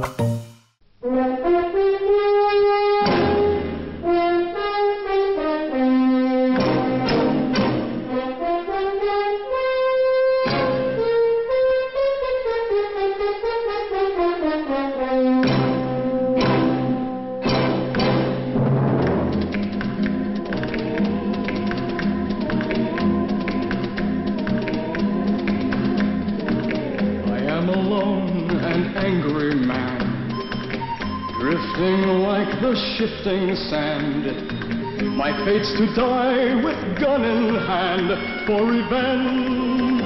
Shifting sand, my fate's to die with gun in hand for revenge.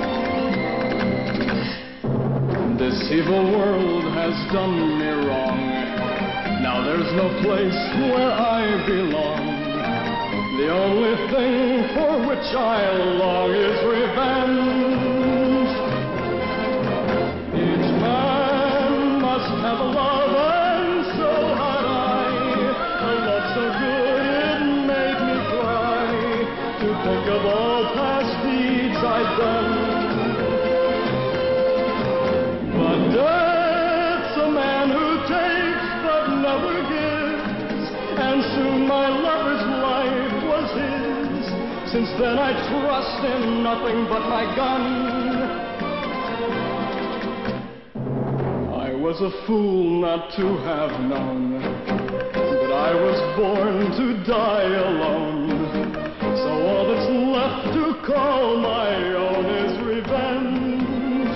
This evil world has done me wrong. Now there's no place where I belong. The only thing for which I long is revenge. Each man must have a love. Think of all past deeds I've done. But death's a man who takes but never gives, and soon my lover's life was his. Since then I trust in nothing but my gun. I was a fool not to have known, but I was born to die alone. So all that's left to call my own is revenge.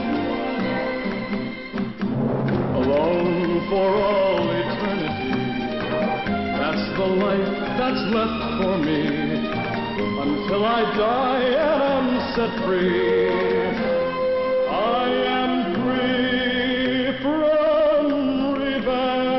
Alone for all eternity, that's the life that's left for me. Until I die and am set free, I am free from revenge.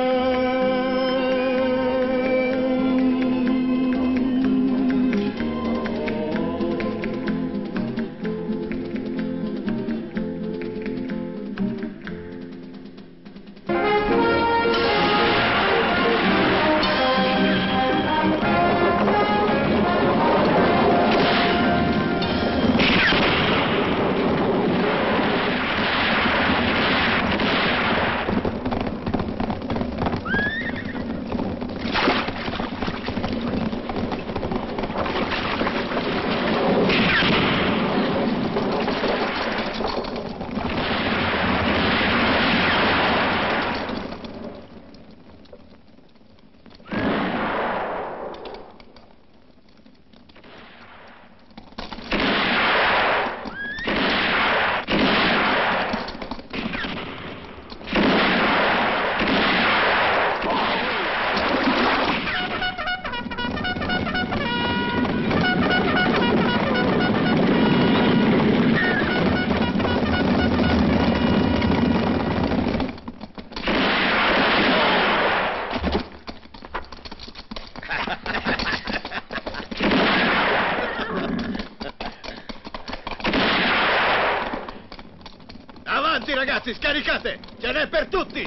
Avanti ragazzi, scaricate! Ce n'è per tutti!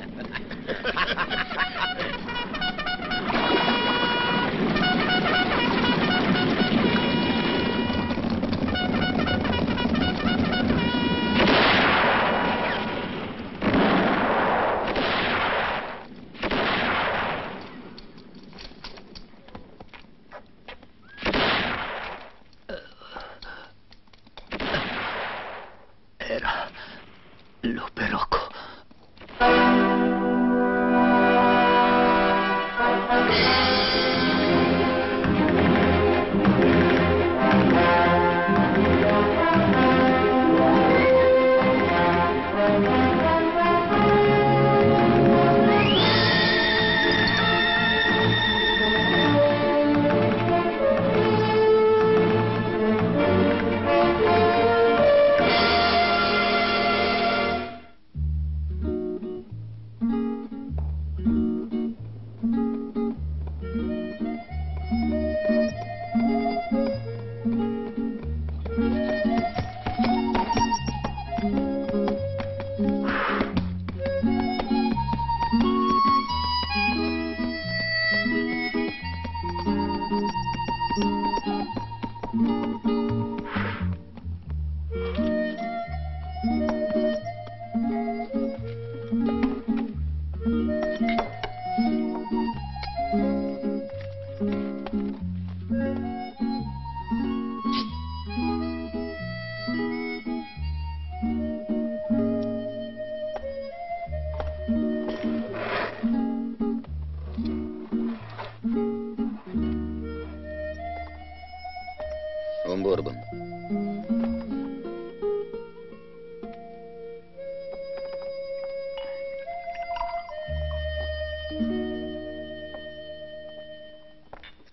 Era Lupe Rocco.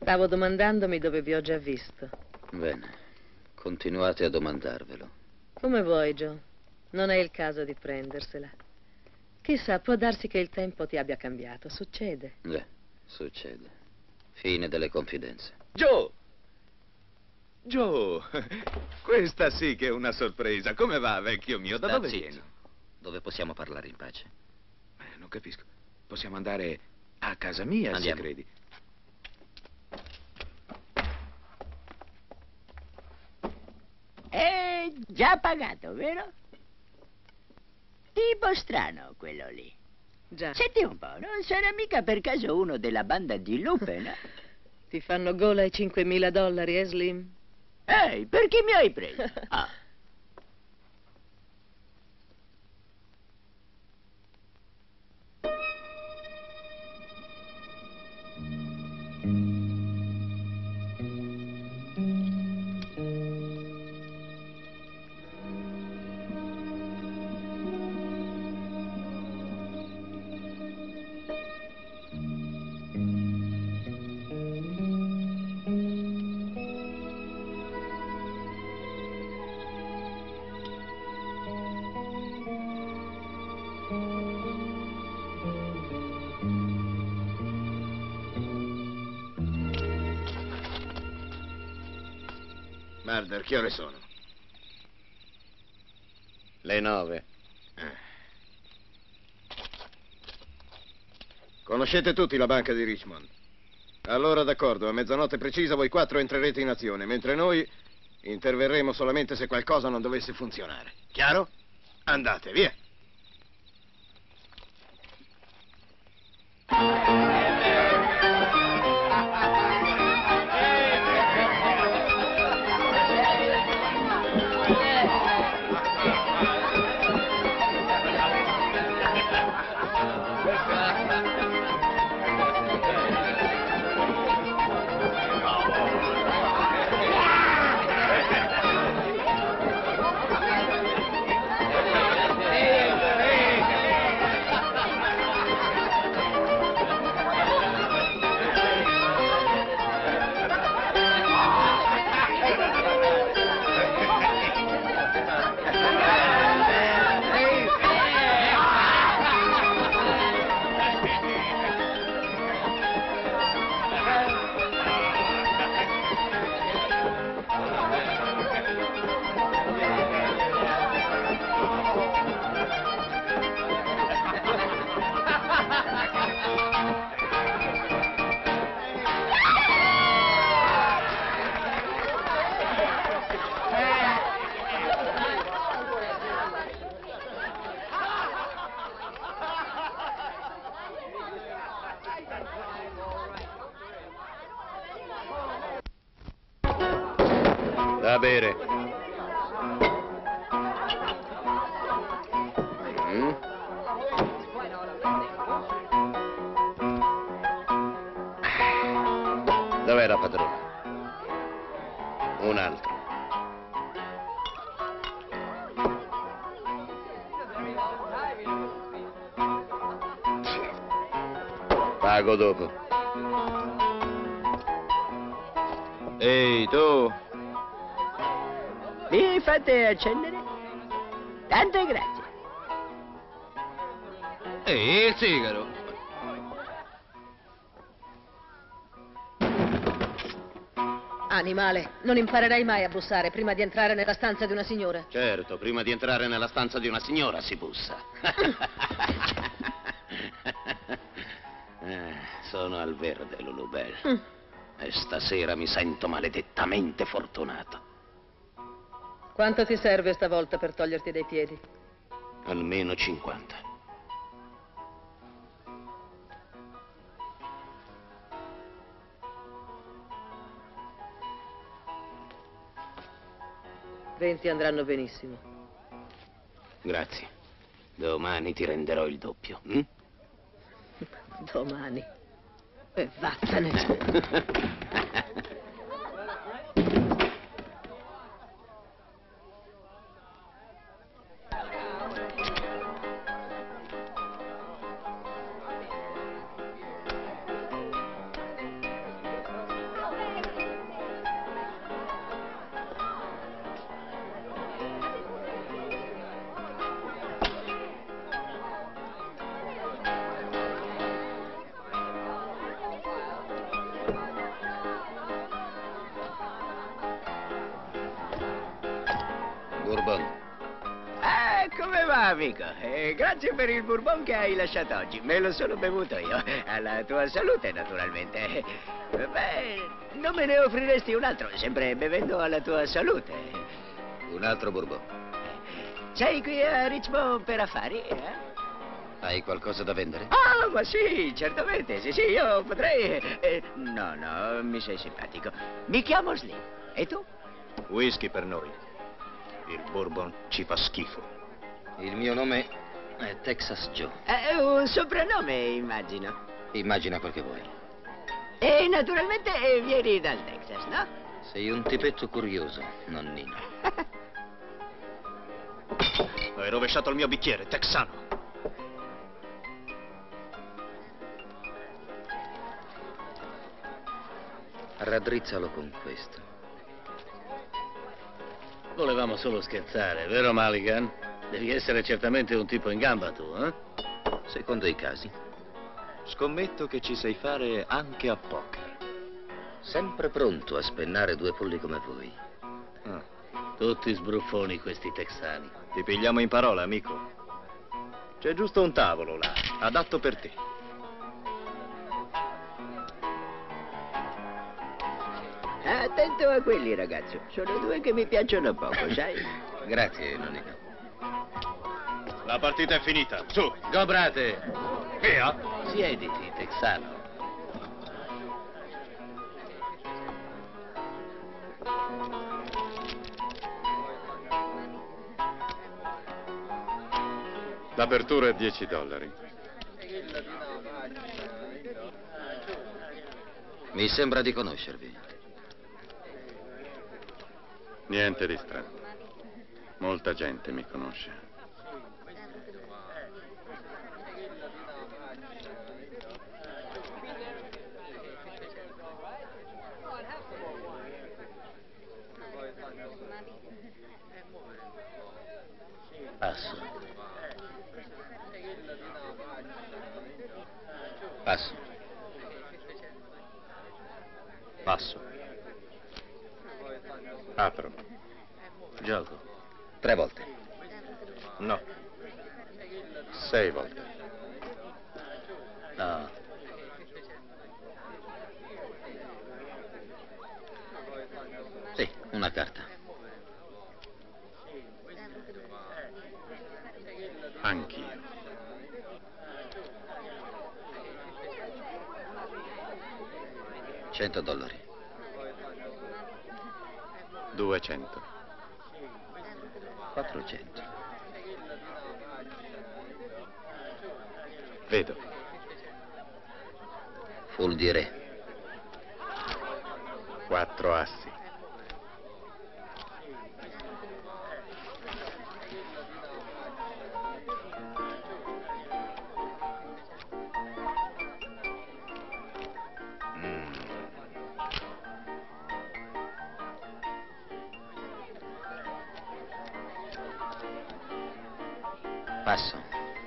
Stavo domandandomi dove vi ho già visto. Bene, continuate a domandarvelo. Come vuoi, Joe. Non è il caso di prendersela. Chissà, può darsi che il tempo ti abbia cambiato. Succede. Succede. Fine delle confidenze. Joe! Joe, questa sì che è una sorpresa. Come va, vecchio mio? Da dove vieni? Dove possiamo parlare in pace? Non capisco. Possiamo andare a casa mia, Andiamo. se credi. È già pagato, vero? Tipo strano quello lì. Già. Senti un po', non sarà mica per caso uno della banda di Lupe, no? Ti fanno gola i $5.000, Slim? Ehi, per chi mi hai preso? Ah. Mulder, che ore sono? Le 9. Conoscete tutti la banca di Richmond. Allora, d'accordo, a mezzanotte precisa voi 4 entrerete in azione, mentre noi interverremo solamente se qualcosa non dovesse funzionare. Chiaro? Andate, via. Da bere. Dov'è la padrona? Un altro. Pago dopo. Ehi, tu! Mi fate accendere? Tante grazie. Ehi, il sigaro! Animale, non imparerai mai a bussare prima di entrare nella stanza di una signora. Certo, prima di entrare nella stanza di una signora si bussa. Sono al verde, Lulubelle. E stasera mi sento maledettamente fortunato. Quanto ti serve stavolta per toglierti dai piedi? Almeno 50. $20 andranno benissimo. Grazie. Domani ti renderò il doppio. Hm? Domani. E vattene. va, amico? Grazie per il bourbon che hai lasciato oggi. Me lo sono bevuto io. Alla tua salute, naturalmente. Beh, non me ne offriresti un altro, sempre bevendo alla tua salute. Un altro bourbon. Sei qui a Richmond per affari, eh? Hai qualcosa da vendere? Ah, ma sì, certamente. Sì, io potrei... no, mi sei simpatico. Mi chiamo Slim. E tu? Whisky per noi. Il bourbon ci fa schifo. Il mio nome è Texas Joe. È un soprannome, immagino. Immagina quel che vuoi. E naturalmente vieni dal Texas, no? Sei un tipetto curioso, nonnino. Hai rovesciato il mio bicchiere, texano. Raddrizzalo con questo. Volevamo solo scherzare, vero Mulligan? Devi essere certamente un tipo in gamba tu, eh? Secondo i casi. Scommetto che ci sai fare anche a poker. Sempre pronto a spennare due polli come voi. Tutti sbruffoni questi texani. Ti pigliamo in parola, amico. C'è giusto un tavolo là, adatto per te. Attento a quelli, ragazzo. Sono due che mi piacciono poco, sai? Grazie, nonnino. La partita è finita. Su, Gobrate! via! Siediti, texano. L'apertura è $10. Mi sembra di conoscervi. Niente di strano. Molta gente mi conosce. Passo. Passo. Passo. Apro. Gioco. 3 volte. No. 6 volte. No. Sì, una carta. Anch'io. $100. 200. 400. Vedo. Full di re. 4 assi. Passo.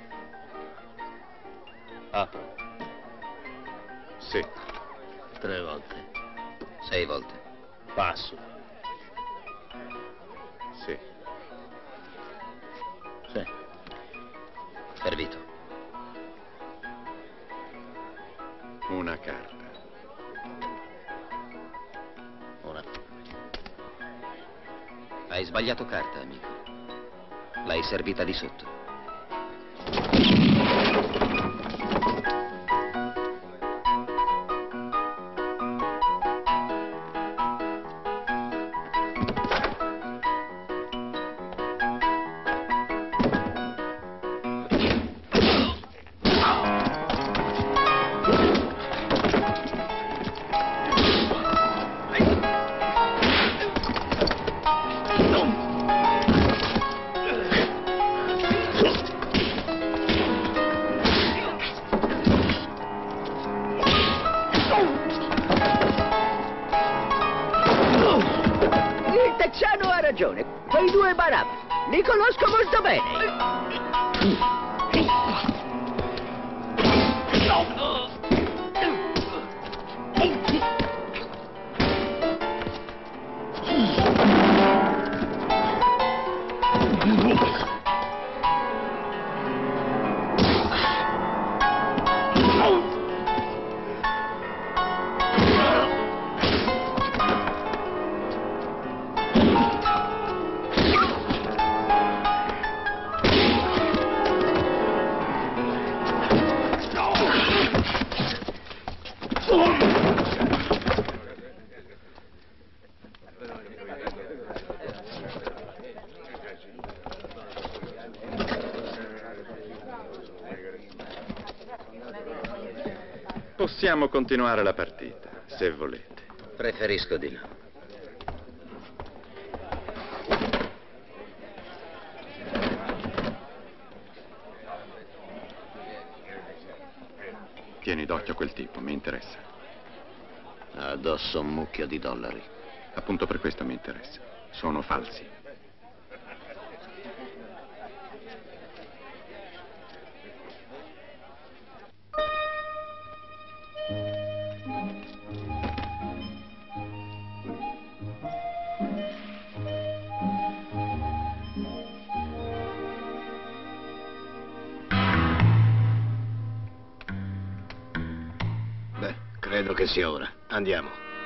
Apro. Sì. 3 volte. 6 volte. Passo. Sì. Sì. Servito. Una carta. Una. Hai sbagliato carta, amico. L'hai servita di sotto. Il texano ha ragione. Quei due barabbi. Li conosco molto bene. Possiamo continuare la partita, se volete. Preferisco di no. Tieni d'occhio quel tipo, mi interessa. Ha addosso un mucchio di dollari. Appunto per questo mi interessa. Sono falsi. Beh, credo che sia ora. Andiamo.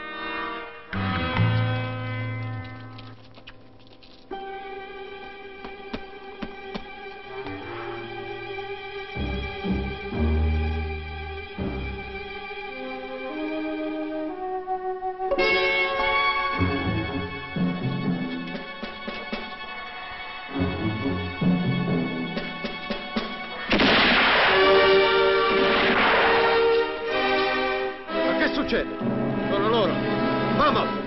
Ma che succede? Sono loro. Vamos!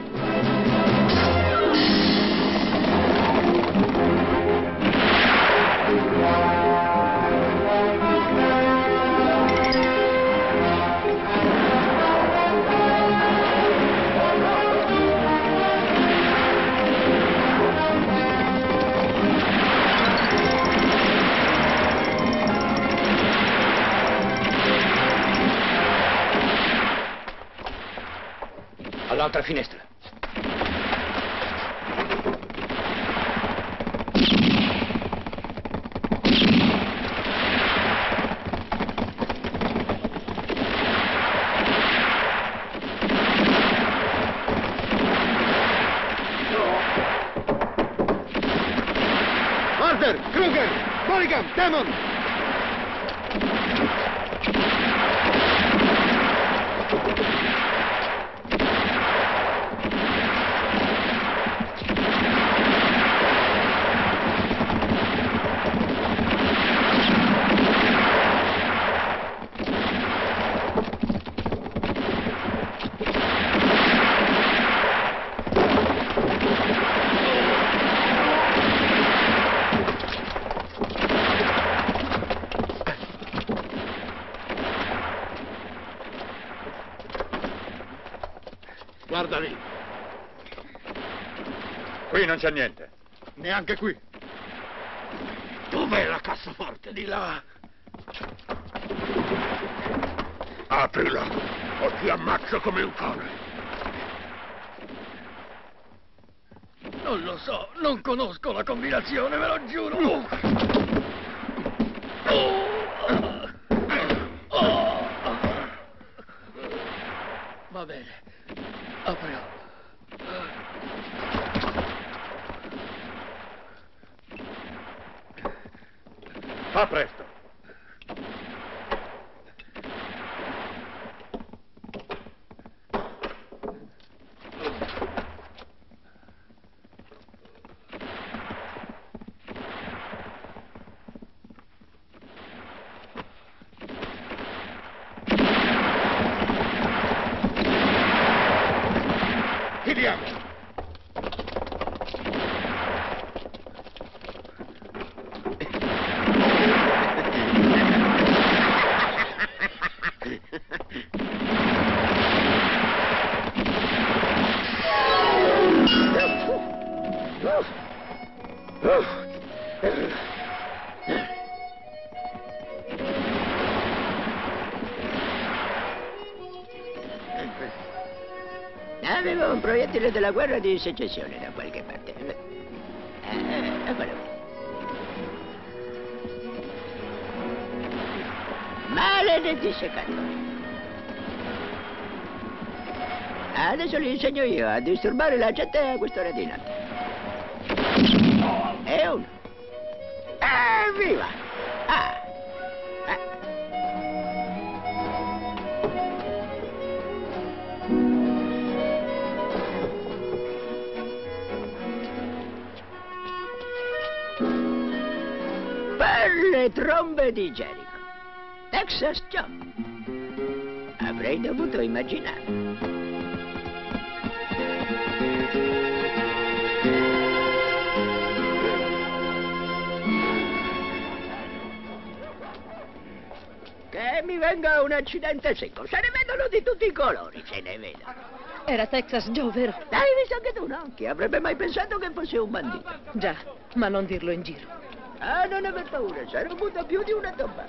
All'altra finestra. Marder, Kruger, Mulligan, Demon! Guarda lì. Qui non c'è niente. Neanche qui. Dov'è la cassaforte? Di là. Aprila o ti ammazzo come un cane. Non lo so, non conosco la combinazione, ve lo giuro. Va bene, apriamo. Fa presto. Chiudiamo. Avevo un proiettile della guerra di secessione da qualche parte. Eccolo qui. Maledetti seccatori. Adesso li insegno io a disturbare la gente a quest'ora di notte. E uno. Evviva! Ah! Per le trombe di Jericho. Texas Joe. A Avrei dovuto immaginare. Che mi venga un accidente secco. Se ne vedono di tutti i colori, se ne vedono. Era Texas Joe, vero? L'hai visto anche tu, no? Chi avrebbe mai pensato che fosse un bandito? Già, ma non dirlo in giro. Ah, non aver paura, sarò avuto più di una tomba.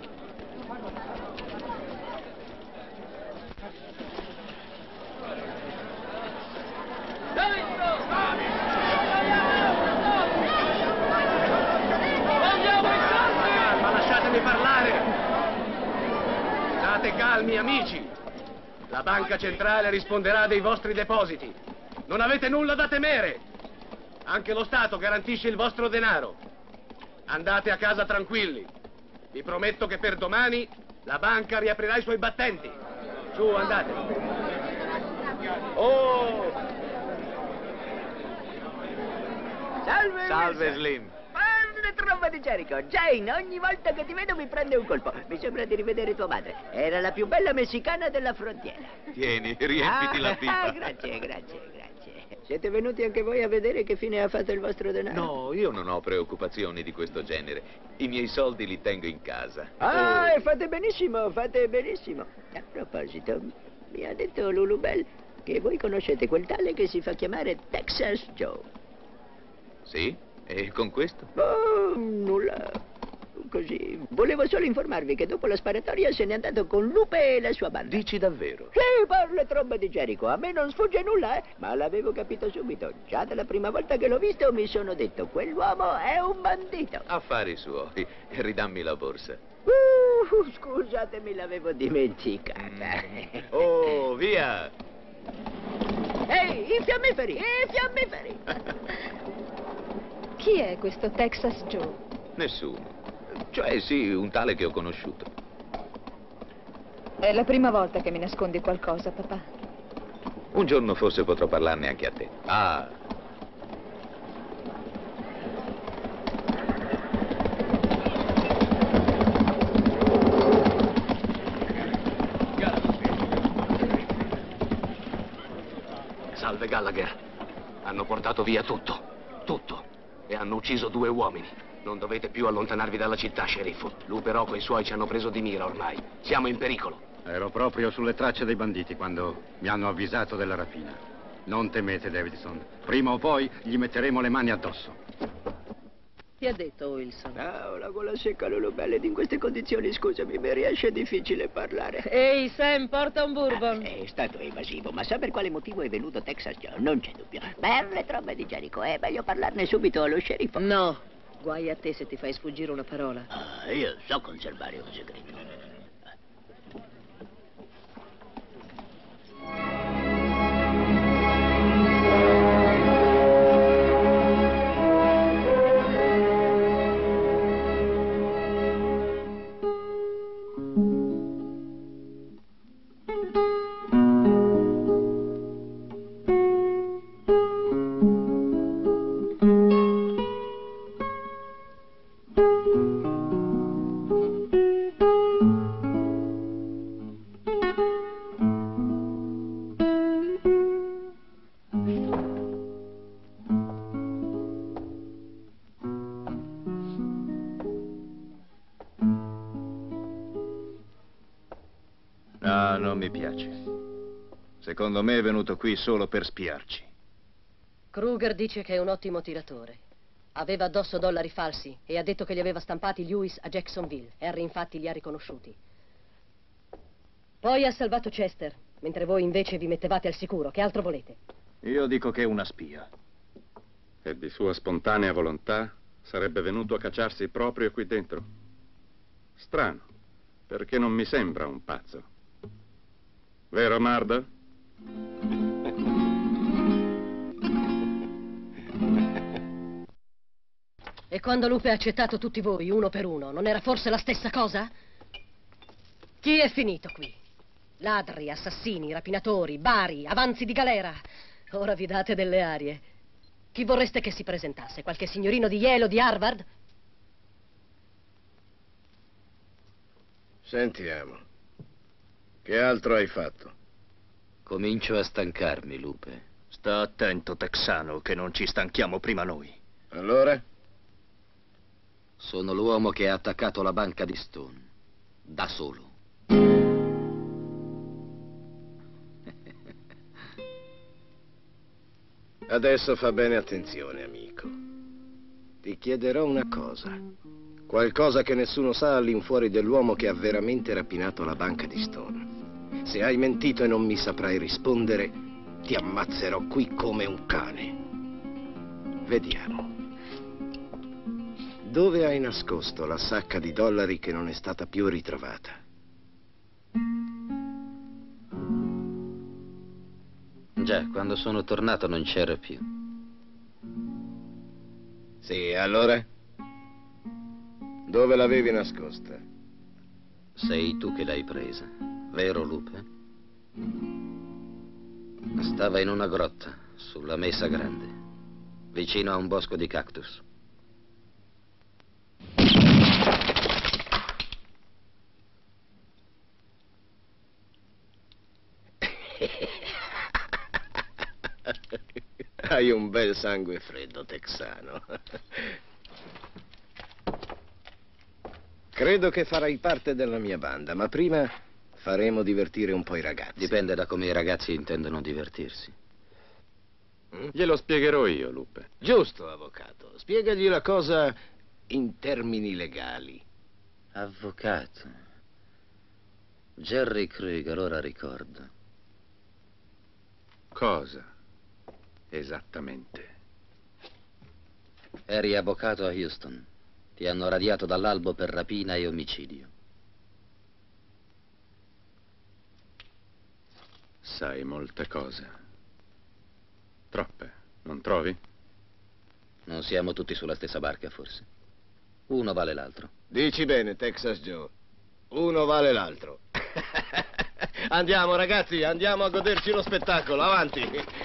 Ma lasciatemi parlare! State calmi, amici. La banca centrale risponderà dei vostri depositi. Non avete nulla da temere. Anche lo Stato garantisce il vostro denaro. Andate a casa tranquilli. Vi prometto che per domani la banca riaprirà i suoi battenti. Su, andate. Oh! Salve! Salve, Slim. Parla tromba di Jericho. Jane, ogni volta che ti vedo mi prende un colpo. Mi sembra di rivedere tua madre. Era la più bella messicana della frontiera. Tieni, riempiti la pipa. Grazie, grazie, grazie. Siete venuti anche voi a vedere che fine ha fatto il vostro denaro? No, io non ho preoccupazioni di questo genere. I miei soldi li tengo in casa. Ah, e fate benissimo, fate benissimo. A proposito, mi ha detto Lulubelle che voi conoscete quel tale che si fa chiamare Texas Joe. Sì? E con questo? Oh, nulla. Così. Volevo solo informarvi che dopo la sparatoria se n'è andato con Lupe e la sua banda. Dici davvero? Sì, parla tromba di Jericho. A me non sfugge nulla, ma l'avevo capito subito. Già dalla prima volta che l'ho visto mi sono detto, quell'uomo è un bandito. Affari suoi. Ridammi la borsa. Scusatemi, l'avevo dimenticata. Oh, via! Ehi, i fiammiferi, i fiammiferi! Chi è questo Texas Joe? Nessuno. Cioè, sì, un tale che ho conosciuto. È la prima volta che mi nascondi qualcosa, papà. Un giorno forse potrò parlarne anche a te. Ah. Salve, Gallagher. Hanno portato via tutto. Tutto. E hanno ucciso 2 uomini. Non dovete più allontanarvi dalla città, sceriffo. Lupe Rocco e i suoi ci hanno preso di mira ormai. Siamo in pericolo. Ero proprio sulle tracce dei banditi quando mi hanno avvisato della rapina. Non temete, Davidson. Prima o poi gli metteremo le mani addosso. Ti ha detto Wilson? Ah, ho la gola secca, Lulubelle, ed in queste condizioni, scusami, mi riesce difficile parlare. Ehi, Sam, porta un bourbon. È stato evasivo, ma sa per quale motivo è venuto Texas Joe? Non c'è dubbio. Per le trombe di Jericho, è meglio parlarne subito allo sceriffo. No. Guai a te se ti fai sfuggire una parola. Ah, io so conservare un segreto. No, non mi piace. Secondo me è venuto qui solo per spiarci. Kruger dice che è un ottimo tiratore. Aveva addosso dollari falsi e ha detto che li aveva stampati Lewis a Jacksonville. Harry infatti li ha riconosciuti. Poi ha salvato Chester, mentre voi invece vi mettevate al sicuro. Che altro volete? Io dico che è una spia. E di sua spontanea volontà sarebbe venuto a cacciarsi proprio qui dentro. Strano, perché non mi sembra un pazzo. Vero, Mardo? E quando Lupe ha accettato tutti voi, uno per uno, non era forse la stessa cosa? Chi è finito qui? Ladri, assassini, rapinatori, bari, avanzi di galera. Ora vi date delle arie. Chi vorreste che si presentasse? Qualche signorino di Yale o di Harvard? Sentiamo. Che altro hai fatto? Comincio a stancarmi, Lupe. Sta attento, texano, che non ci stanchiamo prima noi. Allora? Sono l'uomo che ha attaccato la banca di Stone. Da solo. Adesso fa bene attenzione, amico. Ti chiederò una cosa. Qualcosa che nessuno sa all'infuori dell'uomo che ha veramente rapinato la banca di Stone. Se hai mentito e non mi saprai rispondere, ti ammazzerò qui come un cane. Vediamo. Dove hai nascosto la sacca di dollari che non è stata più ritrovata? Già, quando sono tornato non c'era più. Sì, allora? Dove l'avevi nascosta? Sei tu che l'hai presa, vero, Lupe? Stava in una grotta, sulla Mesa Grande, vicino a un bosco di cactus. Hai un bel sangue freddo, texano. Credo che farai parte della mia banda, ma prima faremo divertire un po' i ragazzi. Dipende da come i ragazzi intendono divertirsi. Glielo spiegherò io, Lupe. Giusto, avvocato. Spiegagli la cosa in termini legali. Avvocato. Jerry Krieger, ora ricordo. Cosa? Esattamente. Eri avvocato a Houston. Ti hanno radiato dall'albo per rapina e omicidio. Sai molte cose. Troppe, non trovi? Non siamo tutti sulla stessa barca, forse. Uno vale l'altro. Dici bene, Texas Joe. Uno vale l'altro. Andiamo, ragazzi, andiamo a goderci lo spettacolo. Avanti.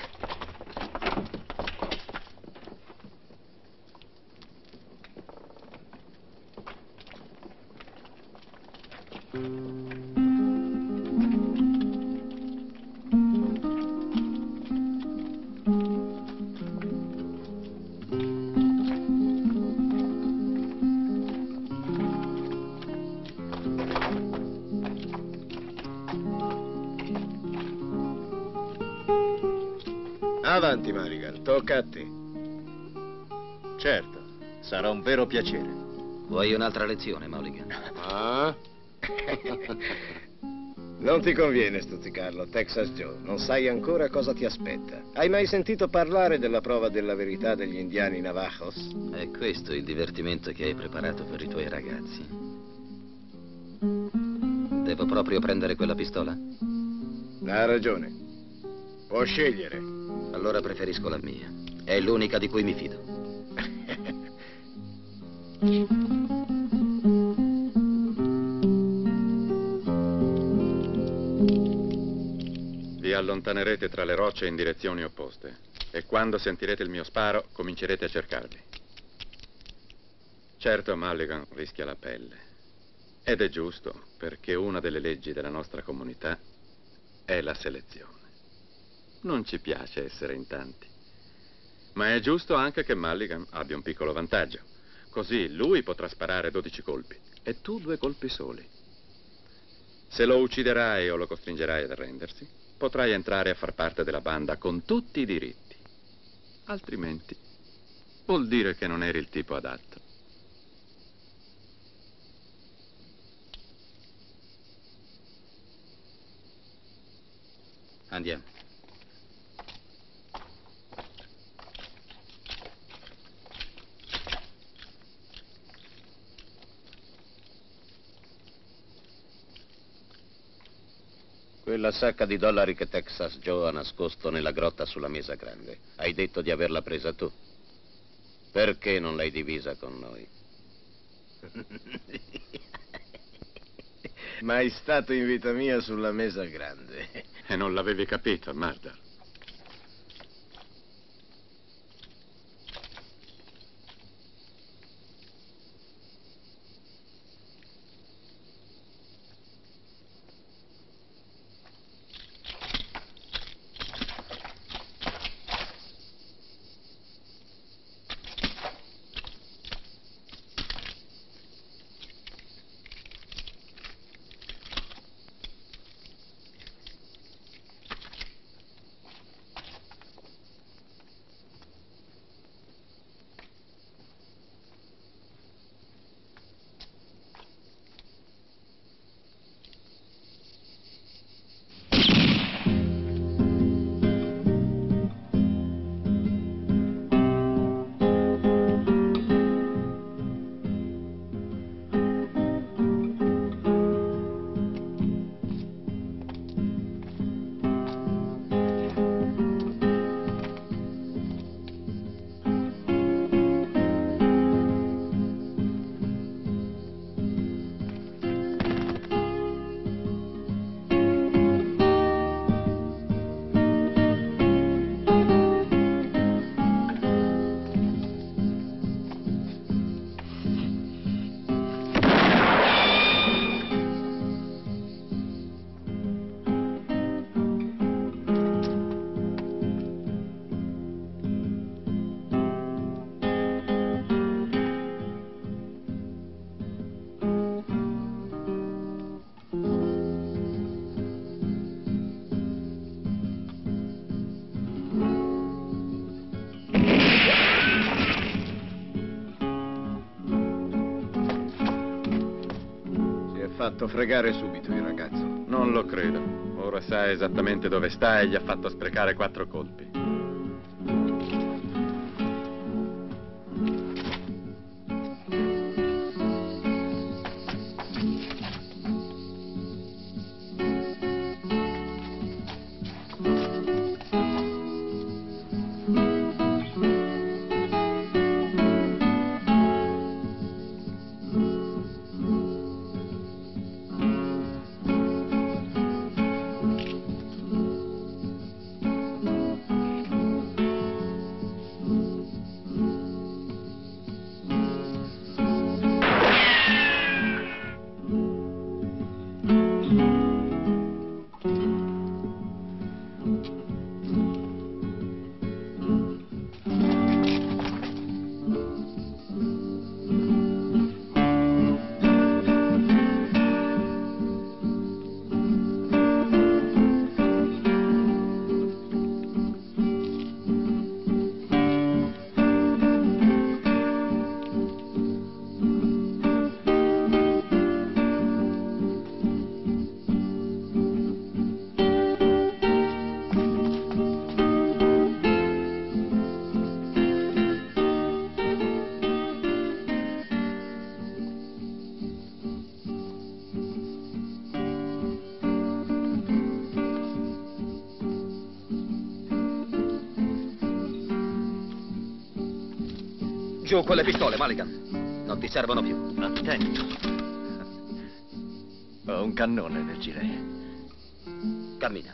Avanti, Mulligan, tocca a te. Certo, sarà un vero piacere. Vuoi un'altra lezione, Mulligan? Ah? Non ti conviene stuzzicarlo, Texas Joe. Non sai ancora cosa ti aspetta. Hai mai sentito parlare della prova della verità degli indiani Navajos? È questo il divertimento che hai preparato per i tuoi ragazzi. Devo proprio prendere quella pistola? Ha ragione. Può scegliere. Allora preferisco la mia. È l'unica di cui mi fido. Vi allontanerete tra le rocce in direzioni opposte e quando sentirete il mio sparo comincerete a cercarvi. Certo, Mulligan rischia la pelle. Ed è giusto, perché una delle leggi della nostra comunità è la selezione. Non ci piace essere in tanti. Ma è giusto anche che Mulligan abbia un piccolo vantaggio. Così lui potrà sparare 12 colpi e tu 2 colpi soli. Se lo ucciderai o lo costringerai ad arrendersi, potrai entrare a far parte della banda con tutti i diritti. Altrimenti, vuol dire che non eri il tipo adatto. Andiamo. Quella sacca di dollari che Texas Joe ha nascosto nella grotta sulla Mesa Grande. Hai detto di averla presa tu. Perché non l'hai divisa con noi? Mai stato in vita mia sulla Mesa Grande. E non l'avevi capito, Murder. fatto fregare subito il ragazzo. Non lo credo. Ora sa esattamente dove sta e gli ha fatto sprecare 4 colpi. Giù con le pistole, Mulligan. Non ti servono più. Attento. Ho un cannone nel gilet. Cammina.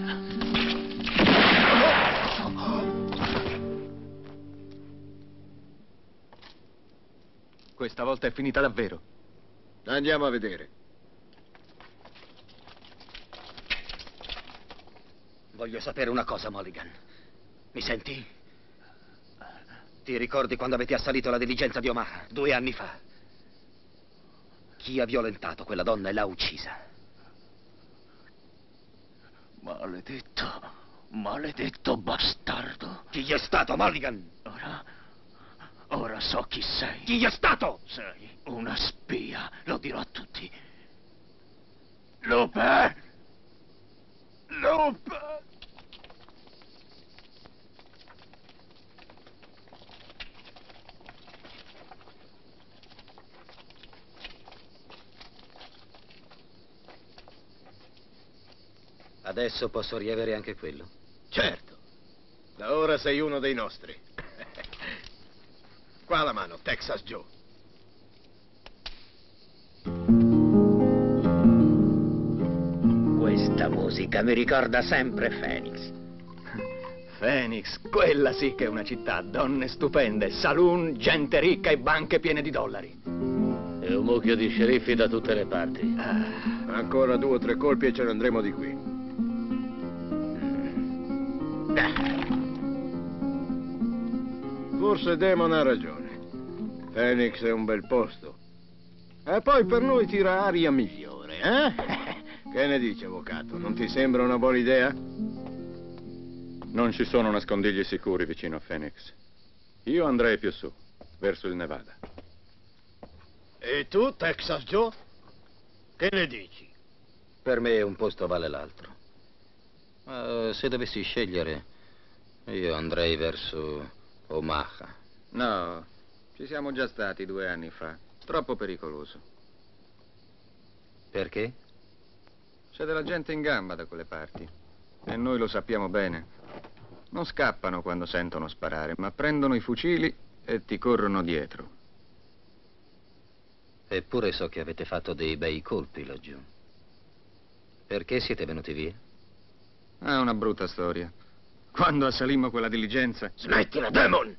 Questa volta è finita davvero. Andiamo a vedere. Voglio sapere una cosa, Mulligan. Mi senti? Ti ricordi quando avete assalito la diligenza di Omaha, 2 anni fa? Chi ha violentato quella donna e l'ha uccisa? Maledetto bastardo. Chi è stato, Mulligan? Ora so chi sei. Chi è stato? Sei una spia, lo dirò a tutti. Lupe! Lupe! Adesso posso riavere anche quello? Certo. Da ora sei uno dei nostri. Qua la mano, Texas Joe. Questa musica mi ricorda sempre Phoenix. Phoenix, quella sì che è una città. Donne stupende, saloon, gente ricca e banche piene di dollari. E un mucchio di sceriffi da tutte le parti. Ancora 2 o 3 colpi e ce ne andremo di qui. Forse Damon ha ragione. Phoenix è un bel posto. E poi per noi tira aria migliore, eh? Che ne dice, avvocato? Non ti sembra una buona idea? Non ci sono nascondigli sicuri vicino a Phoenix. Io andrei più su, verso il Nevada. E tu, Texas Joe? Che ne dici? Per me un posto vale l'altro. Ma se dovessi scegliere, io andrei verso Omaha. No, ci siamo già stati 2 anni fa. Troppo pericoloso. Perché? C'è della gente in gamba da quelle parti. E noi lo sappiamo bene. Non scappano quando sentono sparare, ma prendono i fucili e ti corrono dietro. Eppure so che avete fatto dei bei colpi laggiù. Perché siete venuti via? È una brutta storia. Quando assalimmo quella diligenza... Smettila, Damon!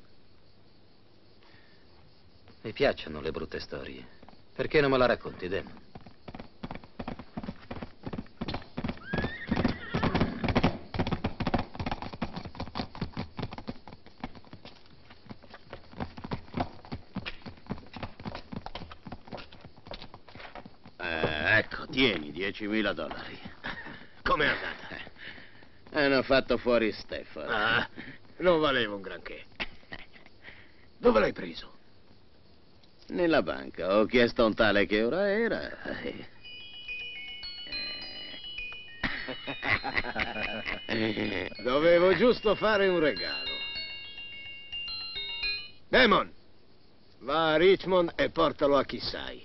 Mi piacciono le brutte storie. Perché non me la racconti, Damon? Ecco, tieni, $10.000. Com'è andata? Hanno fatto fuori Stefano. Ah, non valeva un granché. Dove l'hai preso? Nella banca. Ho chiesto a un tale che ora era. Dovevo giusto fare un regalo. Damon, va a Richmond e portalo a chi sai.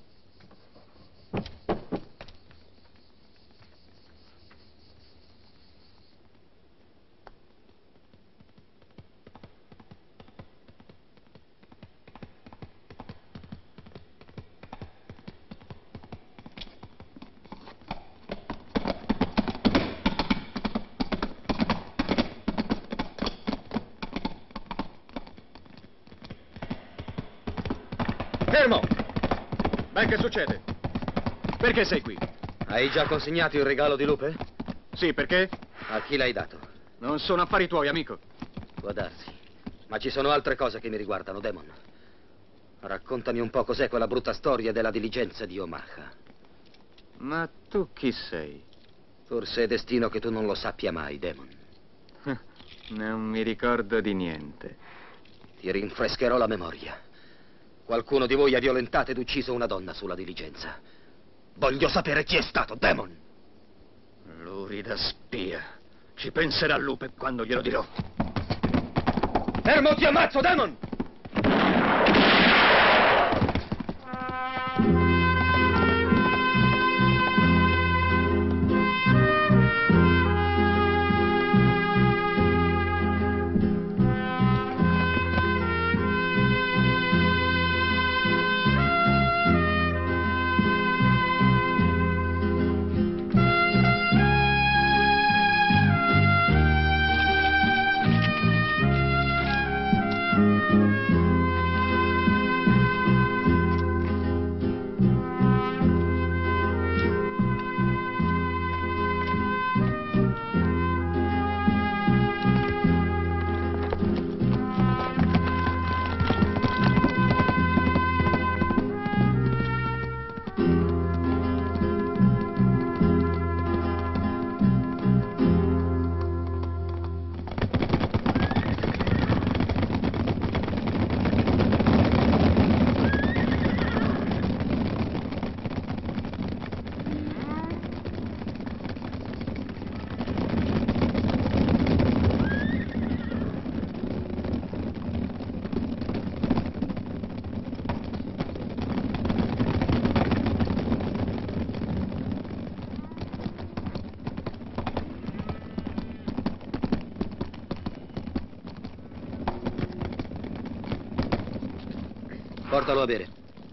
Fermo! Beh, che succede? Perché sei qui? Hai già consegnato il regalo di Lupe? Sì, perché? A chi l'hai dato? Non sono affari tuoi, amico. Può darsi. Ma ci sono altre cose che mi riguardano, Damon. Raccontami un po' cos'è quella brutta storia della diligenza di Omaha. Ma tu chi sei? Forse è destino che tu non lo sappia mai, Damon. Non mi ricordo di niente. Ti rinfrescherò la memoria. Qualcuno di voi ha violentato ed ucciso una donna sulla diligenza. Voglio sapere chi è stato, Damon. Lurida spia. Ci penserà Lupe quando glielo dirò. Fermo, ti ammazzo, Damon! Portalo a bere.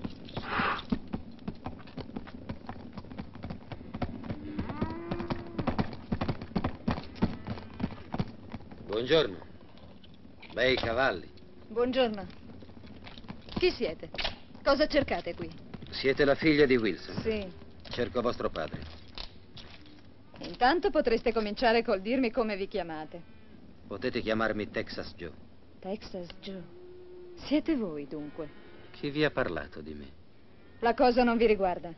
Buongiorno. Bei cavalli. Buongiorno. Chi siete? Cosa cercate qui? Siete la figlia di Wilson? Sì. Cerco vostro padre. Intanto potreste cominciare col dirmi come vi chiamate. Potete chiamarmi Texas Joe. Texas Joe. Siete voi, dunque. Chi vi ha parlato di me? La cosa non vi riguarda.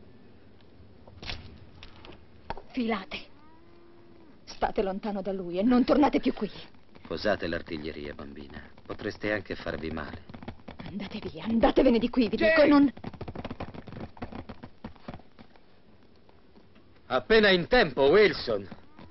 Filate. State lontano da lui e non tornate più qui. Posate l'artiglieria, bambina. Potreste anche farvi male. Andate via, andatevene di qui, vi dico, non... Appena in tempo, Wilson.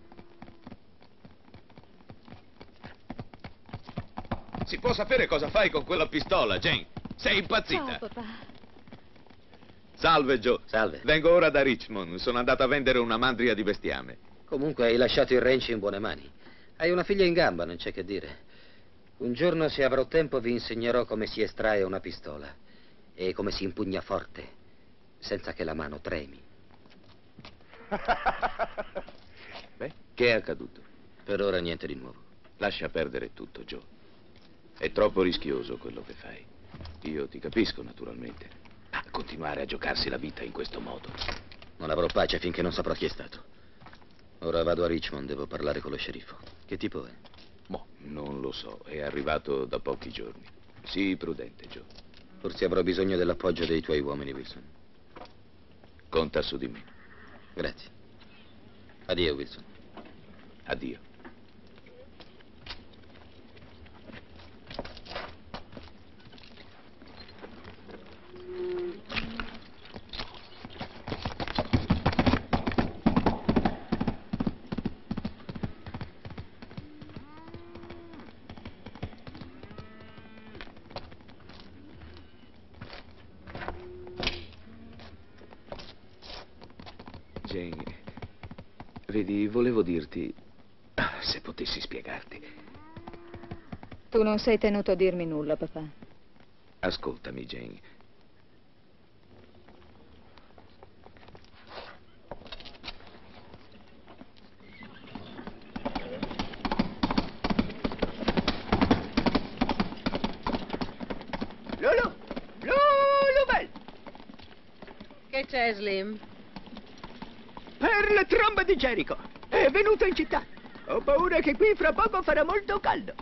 Si può sapere cosa fai con quella pistola, Jane? Sei impazzita. Ciao, papà. Salve, Joe. Salve. Vengo ora da Richmond. Sono andato a vendere una mandria di bestiame. Comunque hai lasciato il ranch in buone mani. Hai una figlia in gamba, non c'è che dire. Un giorno, se avrò tempo, vi insegnerò come si estrae una pistola e come si impugna forte, senza che la mano tremi. Beh, che è accaduto? Per ora niente di nuovo. Lascia perdere tutto, Joe. È troppo rischioso quello che fai. Io ti capisco, naturalmente. Ma continuare a giocarsi la vita in questo modo. Non avrò pace finché non saprò chi è stato. Ora vado a Richmond, devo parlare con lo sceriffo. Che tipo è? Boh, non lo so, è arrivato da pochi giorni. Sii prudente, Joe. Forse avrò bisogno dell'appoggio dei tuoi uomini, Wilson. Conta su di me. Grazie. Addio, Wilson. Addio. Jane, vedi, volevo dirti... se potessi spiegarti. Tu non sei tenuto a dirmi nulla, papà. Ascoltami, Jane. Che c'è, Slim? Per le trombe di Jericho. È venuto in città. Ho paura che qui fra poco farà molto caldo.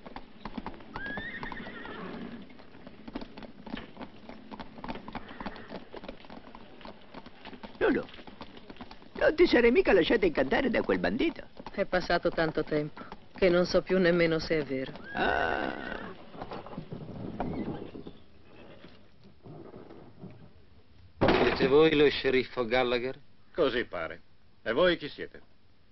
Lulu, non ti sarei mica lasciato incantare da quel bandito? È passato tanto tempo che non so più nemmeno se è vero. Ah. Siete voi lo sceriffo Gallagher? Così pare. E voi chi siete?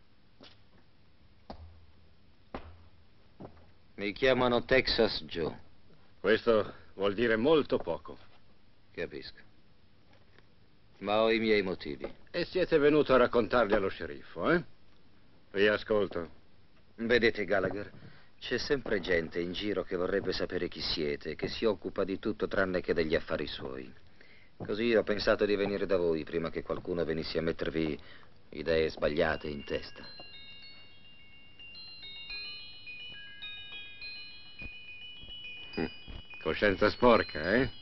Mi chiamano Texas Joe. Questo vuol dire molto poco. Capisco. Ma ho i miei motivi. E siete venuto a raccontarli allo sceriffo, eh? Vi ascolto. Vedete, Gallagher, c'è sempre gente in giro che vorrebbe sapere chi siete, che si occupa di tutto tranne che degli affari suoi. Così ho pensato di venire da voi prima che qualcuno venisse a mettervi idee sbagliate in testa. Coscienza sporca, eh?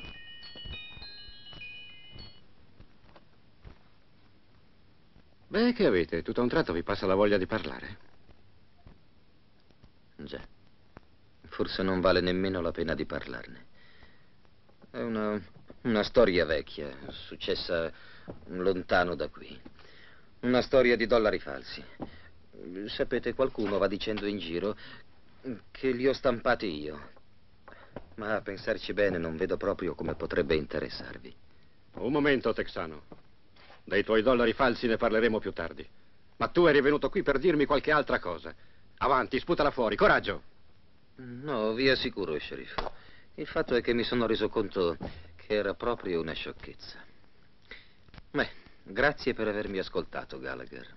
Beh, che avete? Tutto a un tratto vi passa la voglia di parlare? Già. Forse non vale nemmeno la pena di parlarne. È una storia vecchia, successa lontano da qui. Una storia di dollari falsi. Sapete, qualcuno va dicendo in giro che li ho stampati io. Ma a pensarci bene non vedo proprio come potrebbe interessarvi. Un momento, texano. Dei tuoi dollari falsi ne parleremo più tardi. Ma tu eri venuto qui per dirmi qualche altra cosa. Avanti, sputala fuori, coraggio! No, vi assicuro, sceriffo. Il fatto è che mi sono reso conto che era proprio una sciocchezza. Beh, grazie per avermi ascoltato, Gallagher.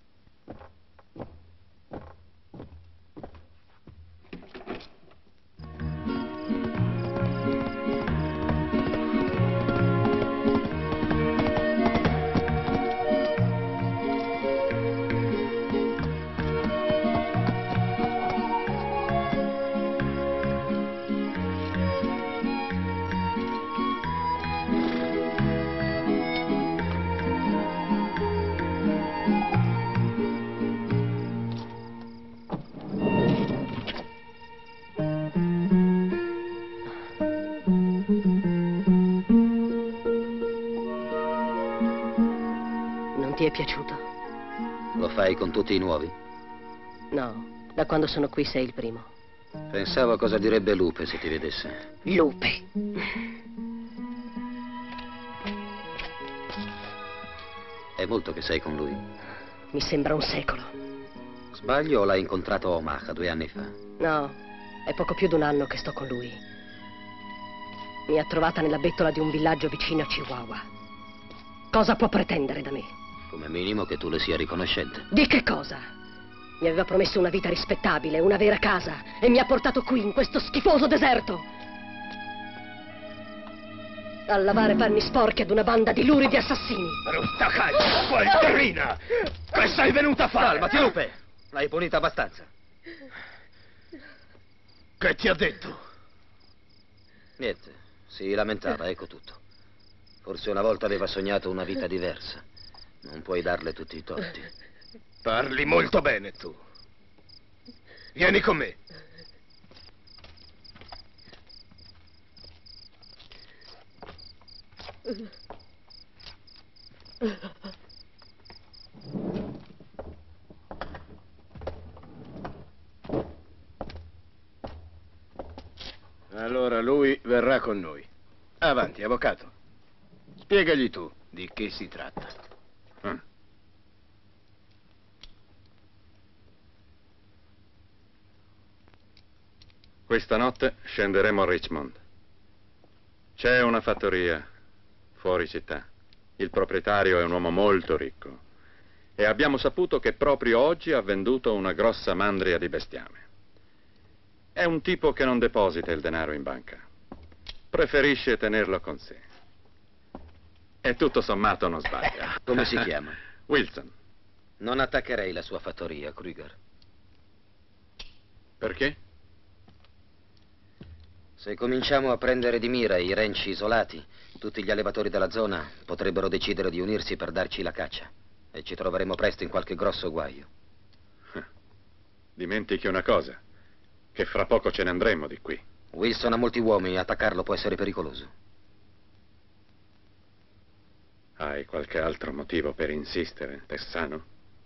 Ti è piaciuto? Lo fai con tutti i nuovi? No, da quando sono qui sei il primo. Pensavo a cosa direbbe Lupe se ti vedesse. Lupe. È molto che sei con lui? Mi sembra un secolo. Sbaglio o l'hai incontrato a Omaha 2 anni fa? No, è poco più di un anno che sto con lui. Mi ha trovata nella bettola di un villaggio vicino a Chihuahua. Cosa può pretendere da me? Come minimo che tu le sia riconoscente. Di che cosa? Mi aveva promesso una vita rispettabile, una vera casa, e mi ha portato qui, in questo schifoso deserto, a lavare panni sporchi ad una banda di luridi assassini. Brutta caglia, gualterina! Che sei venuta a fare? Calmati, Lupe! L'hai punita abbastanza. Che ti ha detto? Niente, si lamentava, ecco tutto. Forse una volta aveva sognato una vita diversa. Non puoi darle tutti i torti. Parli molto bene, tu. Vieni con me. Allora lui verrà con noi. Avanti, avvocato. Spiegagli tu di che si tratta. Questa notte scenderemo a Richmond. C'è una fattoria fuori città. Il proprietario è un uomo molto ricco e abbiamo saputo che proprio oggi ha venduto una grossa mandria di bestiame. È un tipo che non deposita il denaro in banca. Preferisce tenerlo con sé. E tutto sommato non sbaglia. Come si chiama? Wilson. Non attaccherei la sua fattoria, Krüger. Perché? Se cominciamo a prendere di mira i ranch isolati, tutti gli allevatori della zona potrebbero decidere di unirsi per darci la caccia. E ci troveremo presto in qualche grosso guaio. Dimentichi una cosa, che fra poco ce ne andremo di qui. Wilson ha molti uomini, attaccarlo può essere pericoloso. Hai qualche altro motivo per insistere, Texano?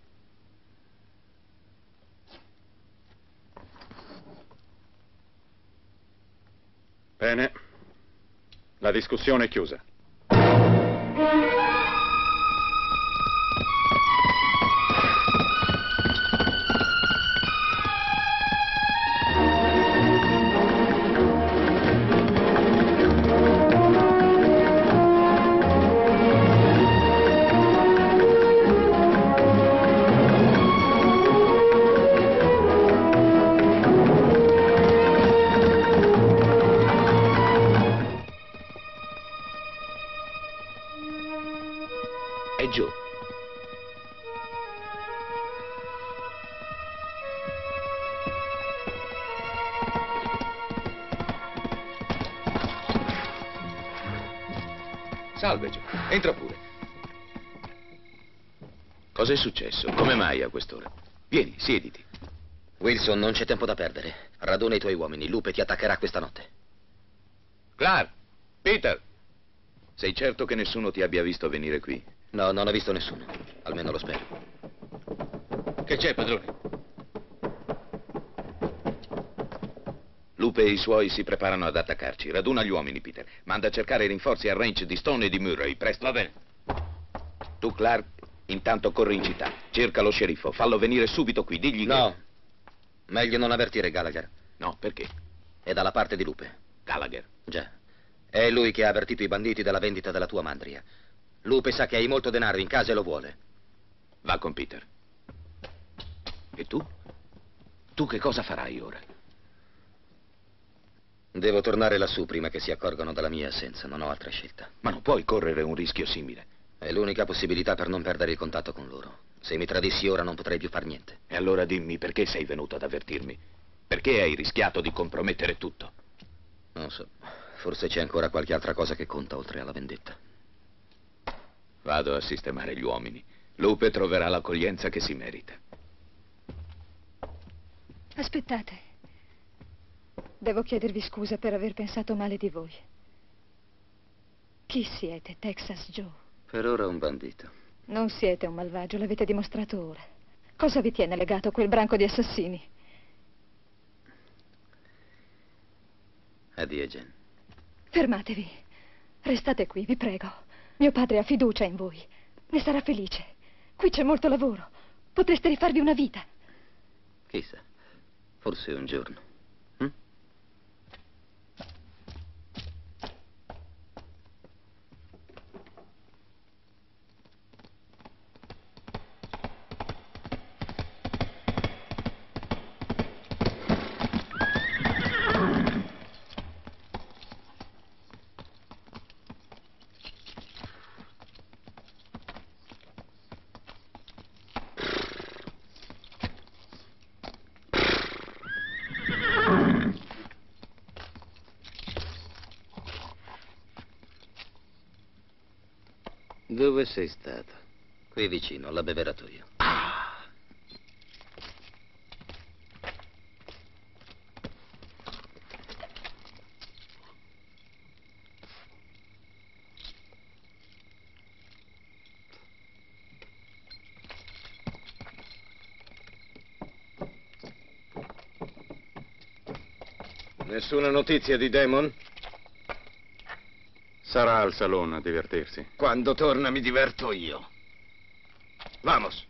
Bene, la discussione è chiusa. È giù. Salve, Joe. Entra pure. Cos'è successo? Come mai a quest'ora? Vieni, siediti. Wilson, non c'è tempo da perdere. Raduna i tuoi uomini. Lupe ti attaccherà questa notte. Clark! Peter! Sei certo che nessuno ti abbia visto venire qui? No, non ho visto nessuno. Almeno lo spero. Che c'è, padrone? Lupe e i suoi si preparano ad attaccarci. Raduna gli uomini, Peter. Manda a cercare i rinforzi al ranch di Stone e di Murray. Presto. Va bene. Tu, Clark, intanto corri in città. Cerca lo sceriffo. Fallo venire subito qui. Digli No. che... Meglio non avvertire Gallagher. No, perché? È dalla parte di Lupe. Gallagher. Già. È lui che ha avvertito i banditi della vendita della tua mandria. Lupe sa che hai molto denaro in casa e lo vuole. Va con Peter. E tu? Tu che cosa farai ora? Devo tornare lassù prima che si accorgano della mia assenza. Non ho altra scelta. Ma non puoi correre un rischio simile. È l'unica possibilità per non perdere il contatto con loro. Se mi tradissi ora non potrei più far niente. E allora dimmi perché sei venuto ad avvertirmi? Perché hai rischiato di compromettere tutto? Non so. Forse c'è ancora qualche altra cosa che conta oltre alla vendetta. Vado a sistemare gli uomini. Lupe troverà l'accoglienza che si merita. Aspettate. Devo chiedervi scusa per aver pensato male di voi. Chi siete, Texas Joe? Per ora un bandito. Non siete un malvagio, l'avete dimostrato ora. Cosa vi tiene legato a quel branco di assassini? Addio, Jen. Fermatevi. Restate qui, vi prego. Mio padre ha fiducia in voi. Ne sarà felice. Qui c'è molto lavoro. Potreste rifarvi una vita. Chissà. Forse un giorno. Dove sei stato? Qui vicino, all'abbeveratoio. Nessuna notizia di Damon? Sarà al salone a divertirsi. Quando torna mi diverto io. Vamos.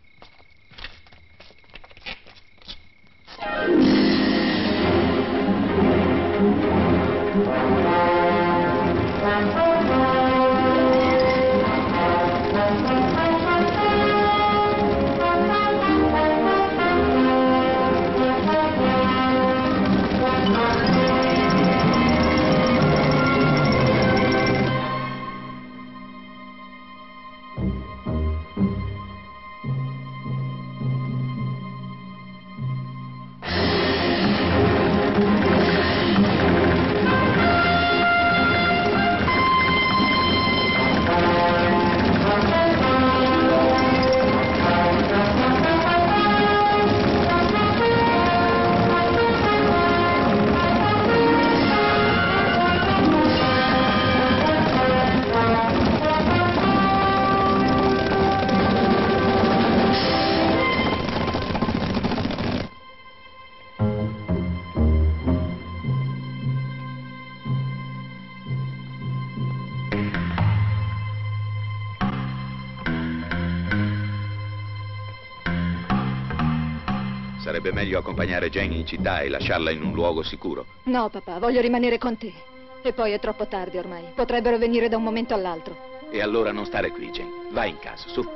Sarebbe meglio accompagnare Jane in città e lasciarla in un luogo sicuro. No, papà, voglio rimanere con te. E poi è troppo tardi ormai. Potrebbero venire da un momento all'altro. E allora non stare qui, Jane. Vai in casa, su.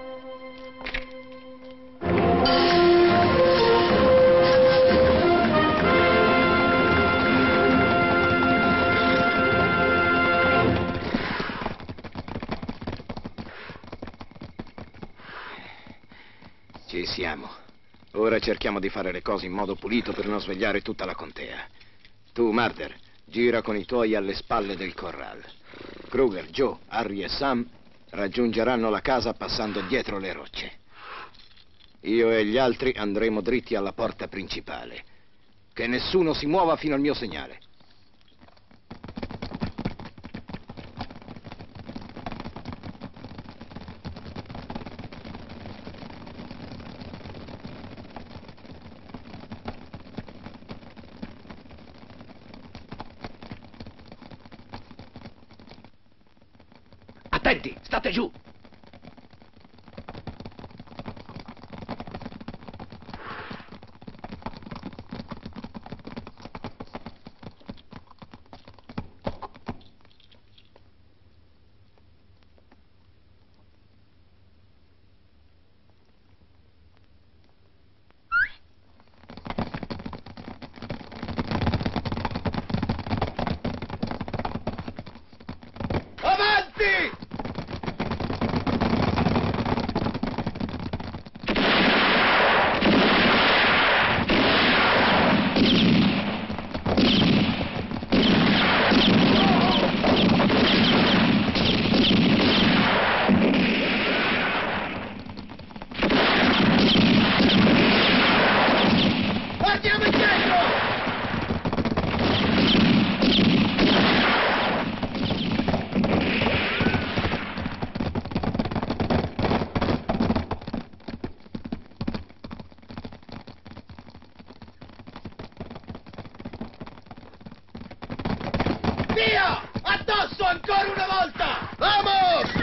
Ci siamo. Ora cerchiamo di fare le cose in modo pulito per non svegliare tutta la contea. Tu, Marder, gira con i tuoi alle spalle del corral. Kruger, Joe, Harry e Sam raggiungeranno la casa passando dietro le rocce. Io e gli altri andremo dritti alla porta principale. Che nessuno si muova fino al mio segnale. Attenti, state giù! Via! Addosso ancora una volta! Vamos!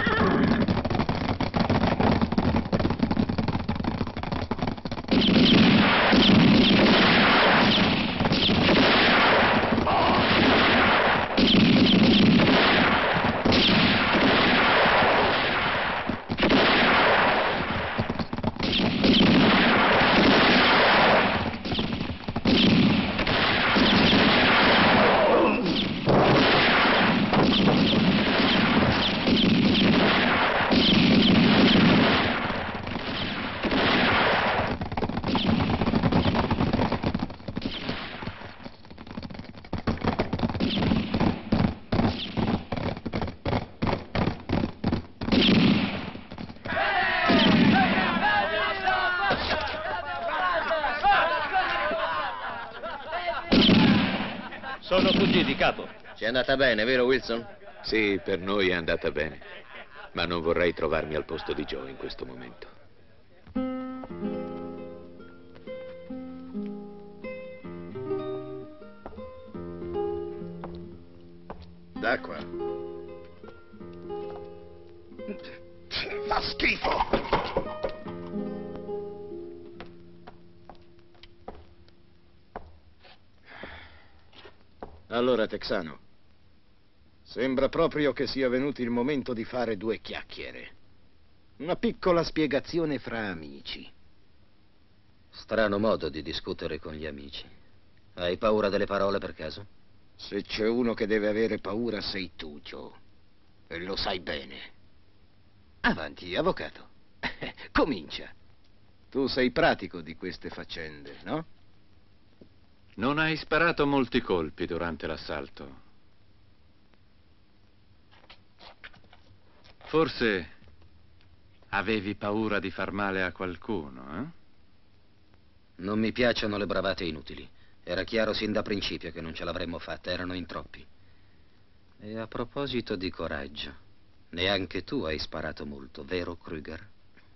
Sono fuggiti, capo. Ci è andata bene, vero Wilson? Sì, per noi è andata bene. Ma non vorrei trovarmi al posto di Joe in questo momento. D'acqua. Fa schifo! Allora, Texano, sembra proprio che sia venuto il momento di fare due chiacchiere. Una piccola spiegazione fra amici. Strano modo di discutere con gli amici. Hai paura delle parole per caso? Se c'è uno che deve avere paura sei tu, Joe. E lo sai bene. Avanti, avvocato. Comincia. Tu sei pratico di queste faccende, no? Non hai sparato molti colpi durante l'assalto. Forse avevi paura di far male a qualcuno, eh? Non mi piacciono le bravate inutili. Era chiaro sin da principio che non ce l'avremmo fatta, erano in troppi. E a proposito di coraggio, neanche tu hai sparato molto, vero Kruger?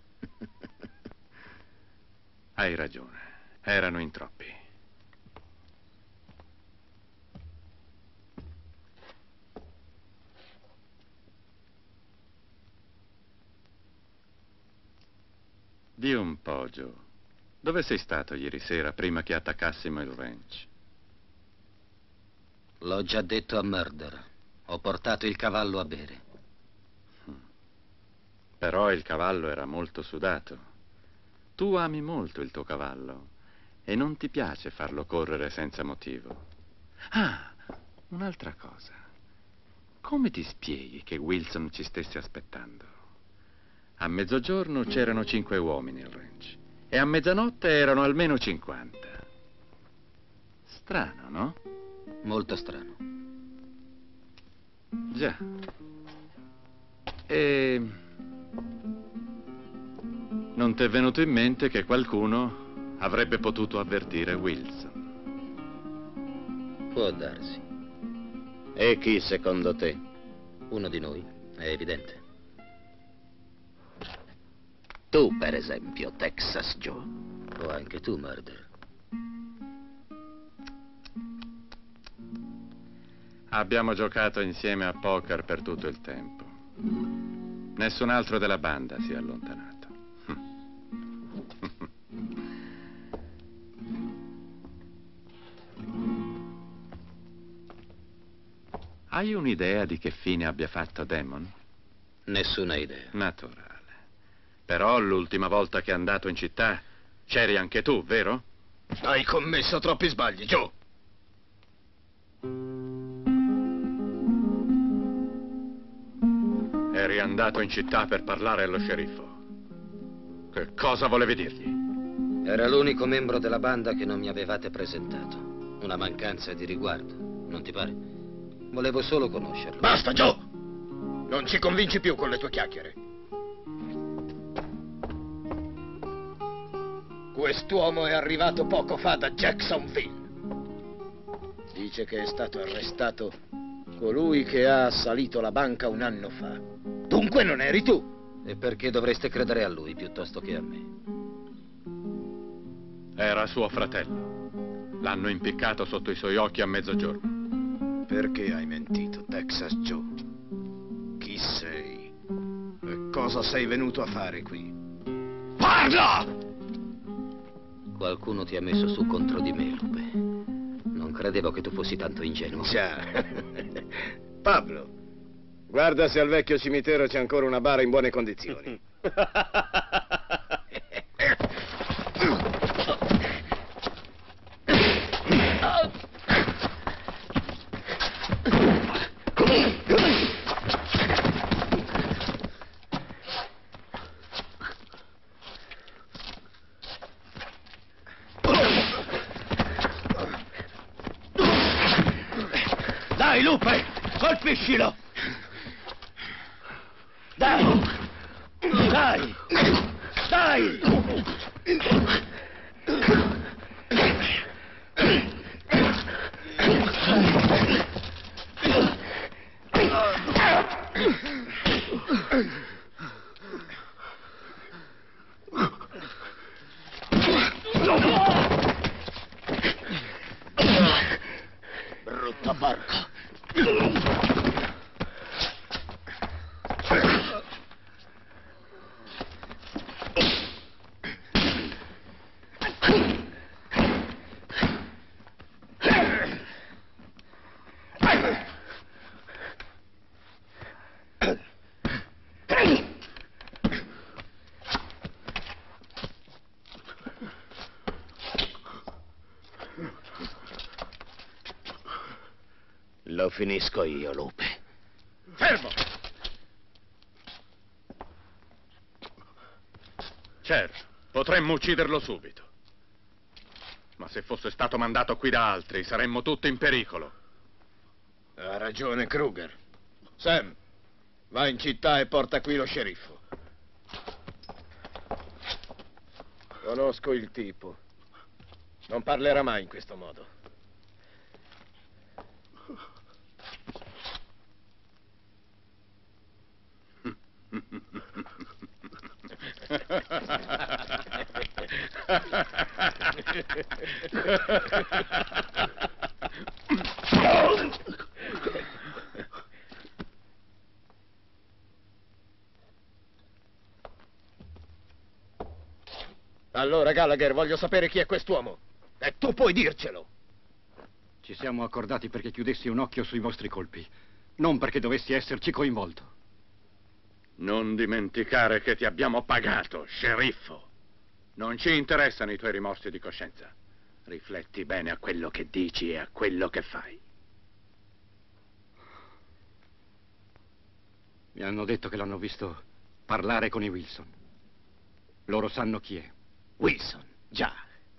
Hai ragione, erano in troppi. Di un po', Joe. Dove sei stato ieri sera prima che attaccassimo il ranch? L'ho già detto a Murder. Ho portato il cavallo a bere. Però il cavallo era molto sudato. Tu ami molto il tuo cavallo e non ti piace farlo correre senza motivo. Ah, un'altra cosa. Come ti spieghi che Wilson ci stesse aspettando? A mezzogiorno c'erano 5 uomini al ranch e a mezzanotte erano almeno 50. Strano, no? Molto strano. Già. E non ti è venuto in mente che qualcuno avrebbe potuto avvertire Wilson? Può darsi. E chi secondo te? Uno di noi, è evidente. Tu, per esempio, Texas Joe. O anche tu, Murder. Abbiamo giocato insieme a poker per tutto il tempo. Nessun altro della banda si è allontanato. Hai un'idea di che fine abbia fatto Damon? Nessuna idea. Naturale. Però l'ultima volta che è andato in città c'eri anche tu, vero? Hai commesso troppi sbagli, Joe. Eri andato in città per parlare allo sceriffo. Che cosa volevi dirgli? Era l'unico membro della banda che non mi avevate presentato. Una mancanza di riguardo, non ti pare? Volevo solo conoscerlo. Basta, Joe! Non ci convinci più con le tue chiacchiere. Quest'uomo è arrivato poco fa da Jacksonville. Dice che è stato arrestato colui che ha assalito la banca un anno fa. Dunque non eri tu. E perché dovreste credere a lui piuttosto che a me? Era suo fratello. L'hanno impiccato sotto i suoi occhi a mezzogiorno. Perché hai mentito, Texas Joe? Chi sei? E cosa sei venuto a fare qui? Parla! Qualcuno ti ha messo su contro di me, Lupe. Non credevo che tu fossi tanto ingenuo. Già. Pablo, guarda se al vecchio cimitero c'è ancora una bara in buone condizioni. Dai, Lupe! Colpiscilo! Dai! Dai! Dai! Brutta barca! Lo finisco io, Lupe. Fermo! Certo, potremmo ucciderlo subito. Ma se fosse stato mandato qui da altri, saremmo tutti in pericolo. Ha ragione Kruger. Sam, vai in città e porta qui lo sceriffo. Conosco il tipo. Non parlerà mai in questo modo. Allora, Gallagher, voglio sapere chi è quest'uomo. E tu puoi dircelo. Ci siamo accordati perché chiudessi un occhio sui vostri colpi, non perché dovessi esserci coinvolto. Non dimenticare che ti abbiamo pagato, sceriffo. Non ci interessano i tuoi rimorsi di coscienza. Rifletti bene a quello che dici e a quello che fai. Mi hanno detto che l'hanno visto parlare con i Wilson. Loro sanno chi è. Wilson, già.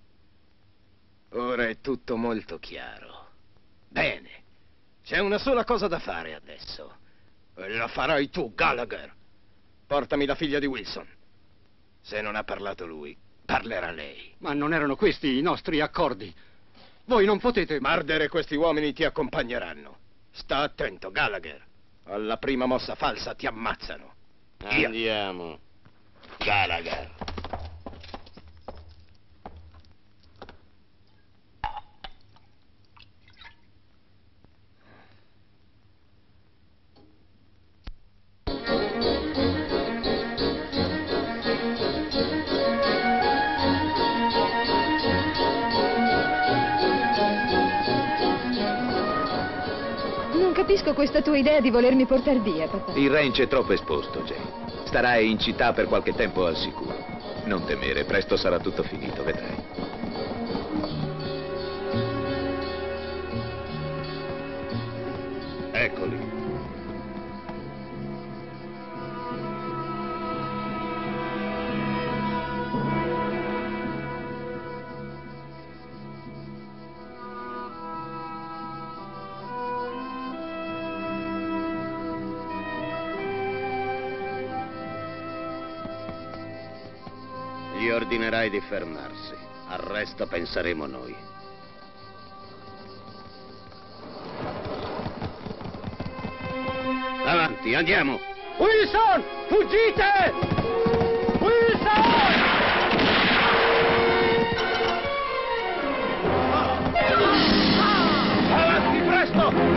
Ora è tutto molto chiaro. Bene. C'è una sola cosa da fare adesso. E la farai tu, Gallagher. Portami la figlia di Wilson. Se non ha parlato lui, parlerà lei. Ma non erano questi i nostri accordi. Voi non potete... Marder e questi uomini ti accompagneranno. Sta attento, Gallagher. Alla prima mossa falsa ti ammazzano. Via. Andiamo. Gallagher. Non capisco questa tua idea di volermi portare via, papà. Il ranch è troppo esposto, Jane. Starai in città per qualche tempo al sicuro. Non temere, presto sarà tutto finito, vedrai. Eccoli. Gli ordinerai di fermarsi. Al resto penseremo noi. Avanti, andiamo! Wilson! Fuggite! Avanti, presto!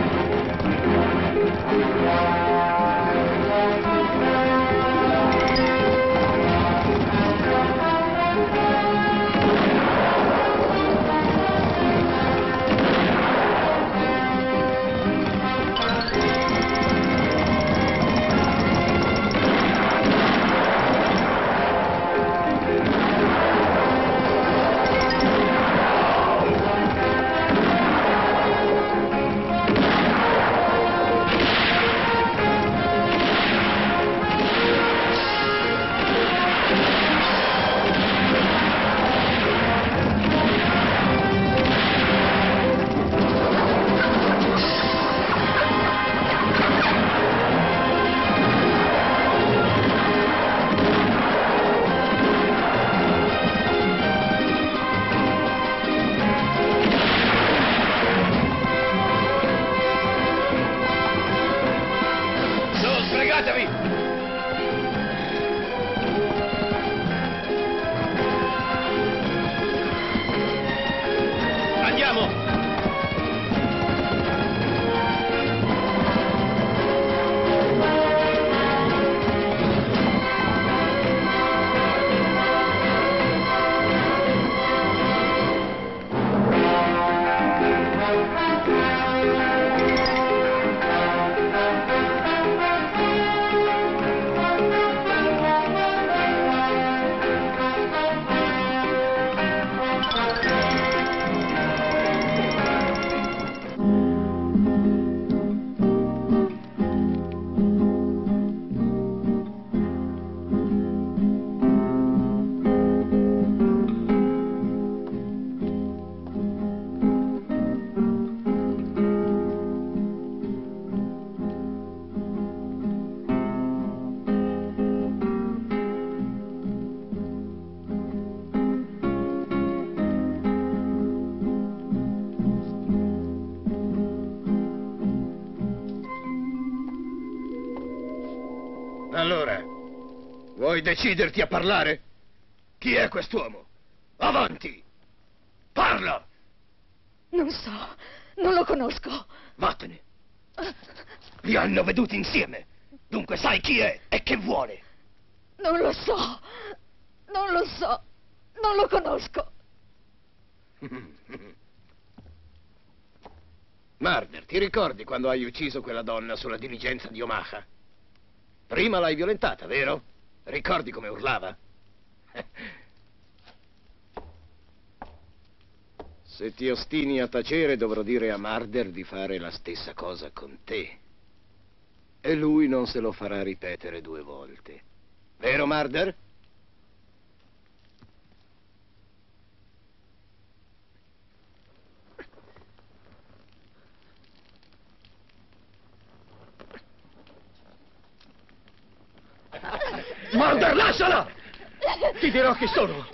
Allora, vuoi deciderti a parlare? Chi è quest'uomo? Avanti! Parla! Non so, non lo conosco. Vattene! Li hanno veduti insieme. Dunque sai chi è e che vuole. Non lo so. Non lo so. Non lo conosco. Marder, ti ricordi quando hai ucciso quella donna sulla diligenza di Omaha? Prima l'hai violentata, vero? Ricordi come urlava? Se ti ostini a tacere, dovrò dire a Marder di fare la stessa cosa con te. E lui non se lo farà ripetere 2 volte. Vero, Marder? Marder, lasciala! Ti dirò chi sono.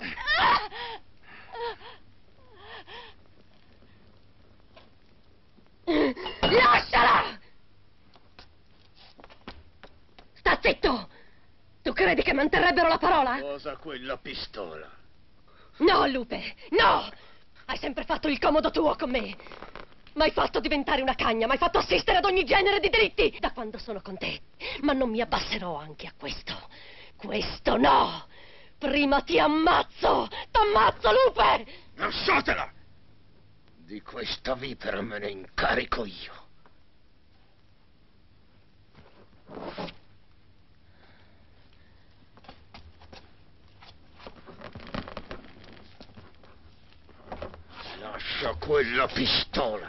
Lasciala! Sta zitto! Tu credi che manterrebbero la parola? Cosa quella pistola? No, Lupe, no! Hai sempre fatto il comodo tuo con me. M'hai fatto diventare una cagna, m'hai fatto assistere ad ogni genere di delitti da quando sono con te. Ma non mi abbasserò anche a questo. Questo no! Prima ti ammazzo! T'ammazzo, Lupe! Lasciatela! Di questa vipera me ne incarico io. Lascia quella pistola!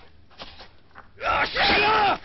Lasciala!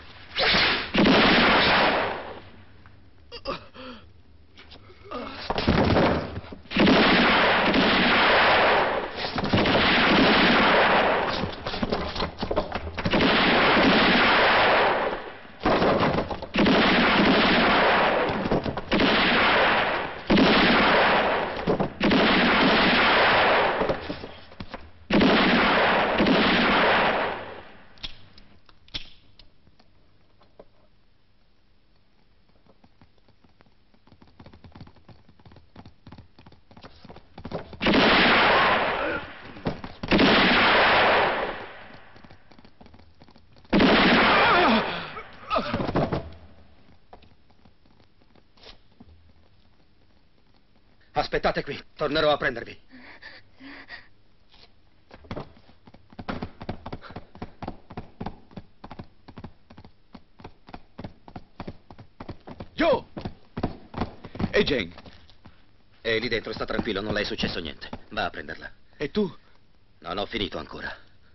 Aspettate qui, tornerò a prendervi. Joe! E Jane? È lì dentro, sta tranquillo, non le è successo niente. Va a prenderla. E tu? Non ho finito ancora.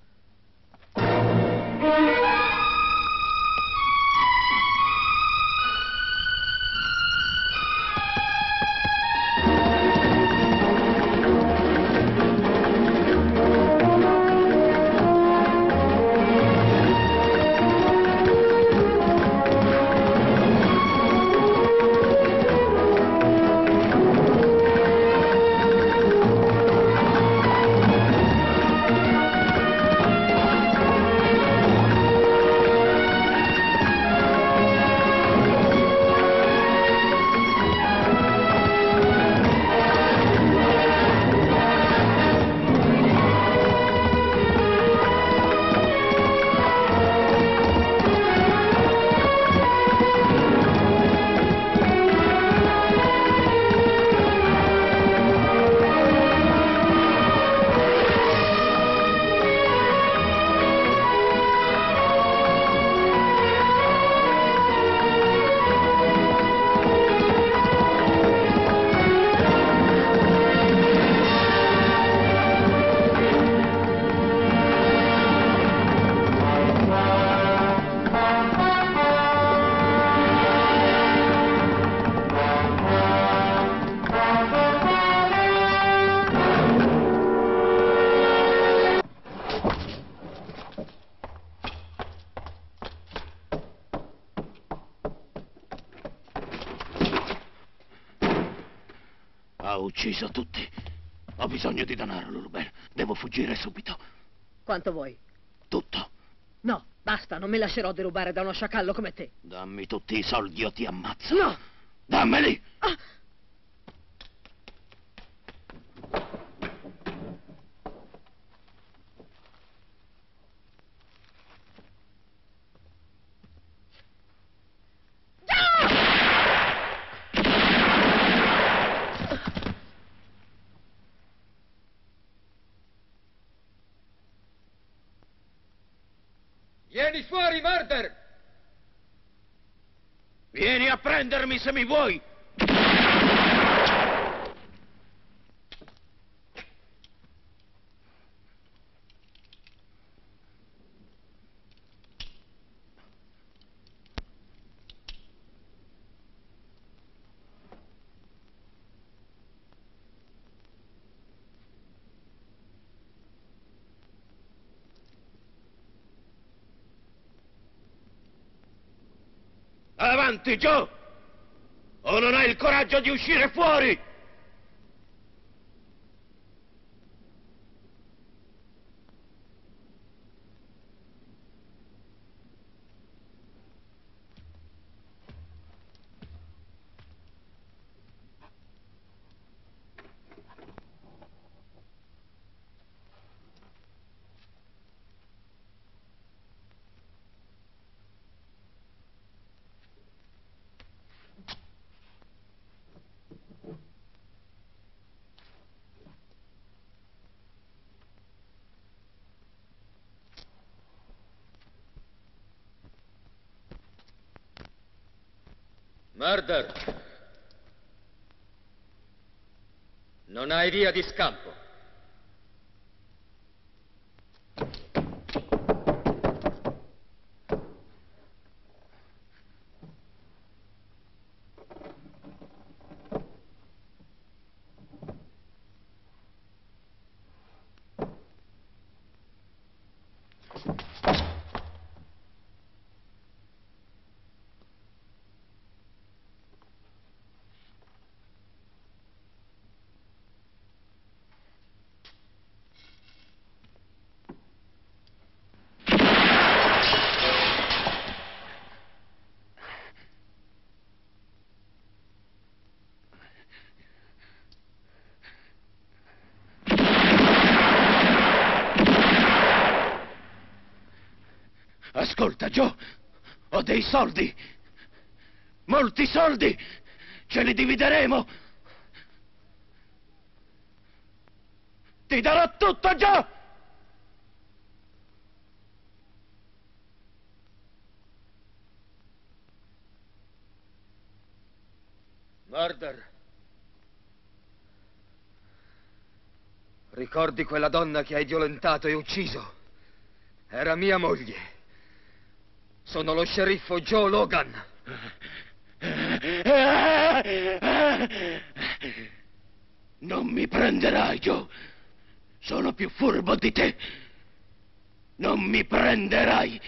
Ha ucciso tutti. Ho bisogno di denaro, Lulubel. Devo fuggire subito. Quanto vuoi? Tutto. No, basta, non mi lascerò derubare da uno sciacallo come te. Dammi tutti i soldi o ti ammazzo. No! Dammeli! Ah! Vieni fuori, Murder! Vieni a prendermi se mi vuoi! Avanti, Joe! O non hai il coraggio di uscire fuori? Murder! Non hai via di scampo. Ascolta, Joe, ho dei soldi, molti soldi, ce li divideremo. Ti darò tutto, Joe! Murder. Ricordi quella donna che hai violentato e ucciso? Era mia moglie. Sono lo sceriffo Joe Logan. Non mi prenderai, Joe. Sono più furbo di te. Non mi prenderai.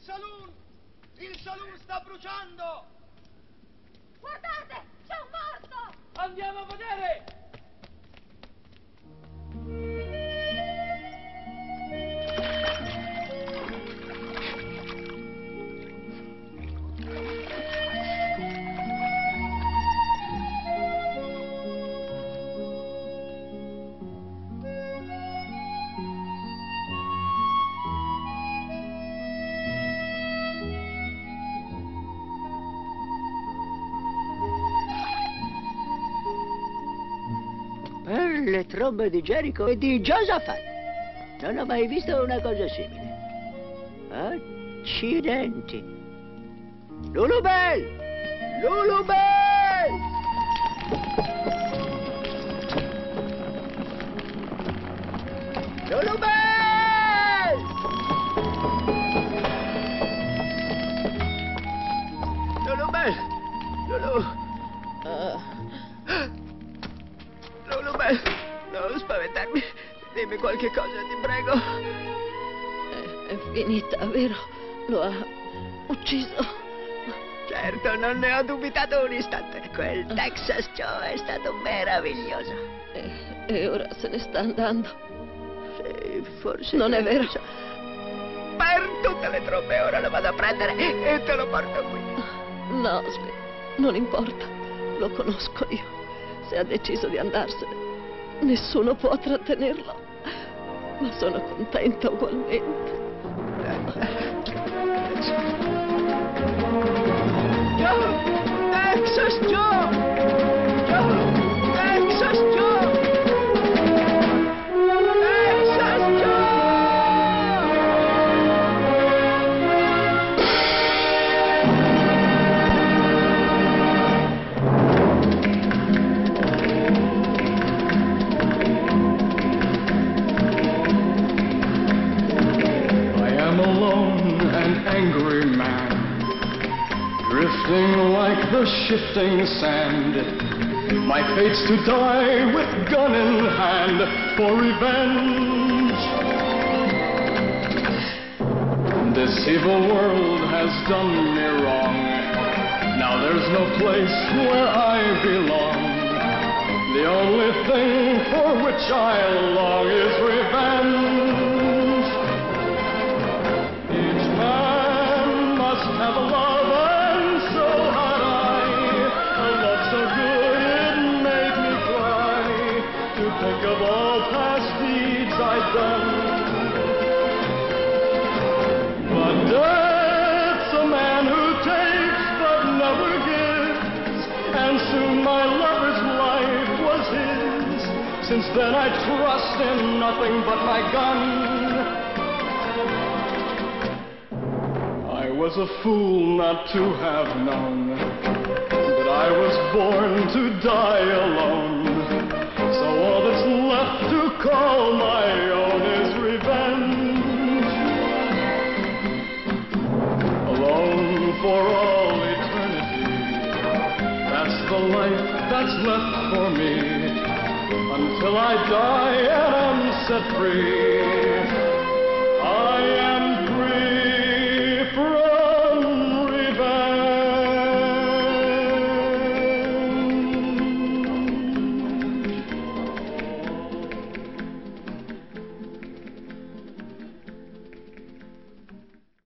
saloon! Il saloon sta bruciando! Guardate, c'è un morto! Andiamo a vedere! Per le trombe di Gerico e di Giosafat. Non ho mai visto una cosa simile. Accidenti. Lulubel! Lulubel! Lulubel! Lulubel! Lulu... Lulubel, non spaventarmi. Dimmi qualche cosa, ti prego. È finita, vero? Lo ha ucciso. Certo, non ne ho dubitato un istante. Quel Texas Joe è stato meraviglioso. E ora se ne sta andando. Sì, forse... Non è vero? Per tutte le trombe ora lo vado a prendere e te lo porto qui. No, non importa. Lo conosco io. Se ha deciso di andarsene, nessuno può trattenerlo. Ma sono contenta ugualmente. Joe! Texas Joe! Joe! Texas Joe! Texas Joe! Angry man, drifting like the shifting sand. My fate's to die with gun in hand for revenge. This evil world has done me wrong. Now there's no place where I belong. The only thing for which I long is revenge. Have a love, and so had I. A love so good it made me cry to think of all past deeds I'd done. But death's a man who takes but never gives, and soon my lover's life was his. Since then I trust in nothing but my gun. I was a fool not to have known that I was born to die alone. So all that's left to call my own is revenge. Alone for all eternity, that's the life that's left for me. Until I die and am set free.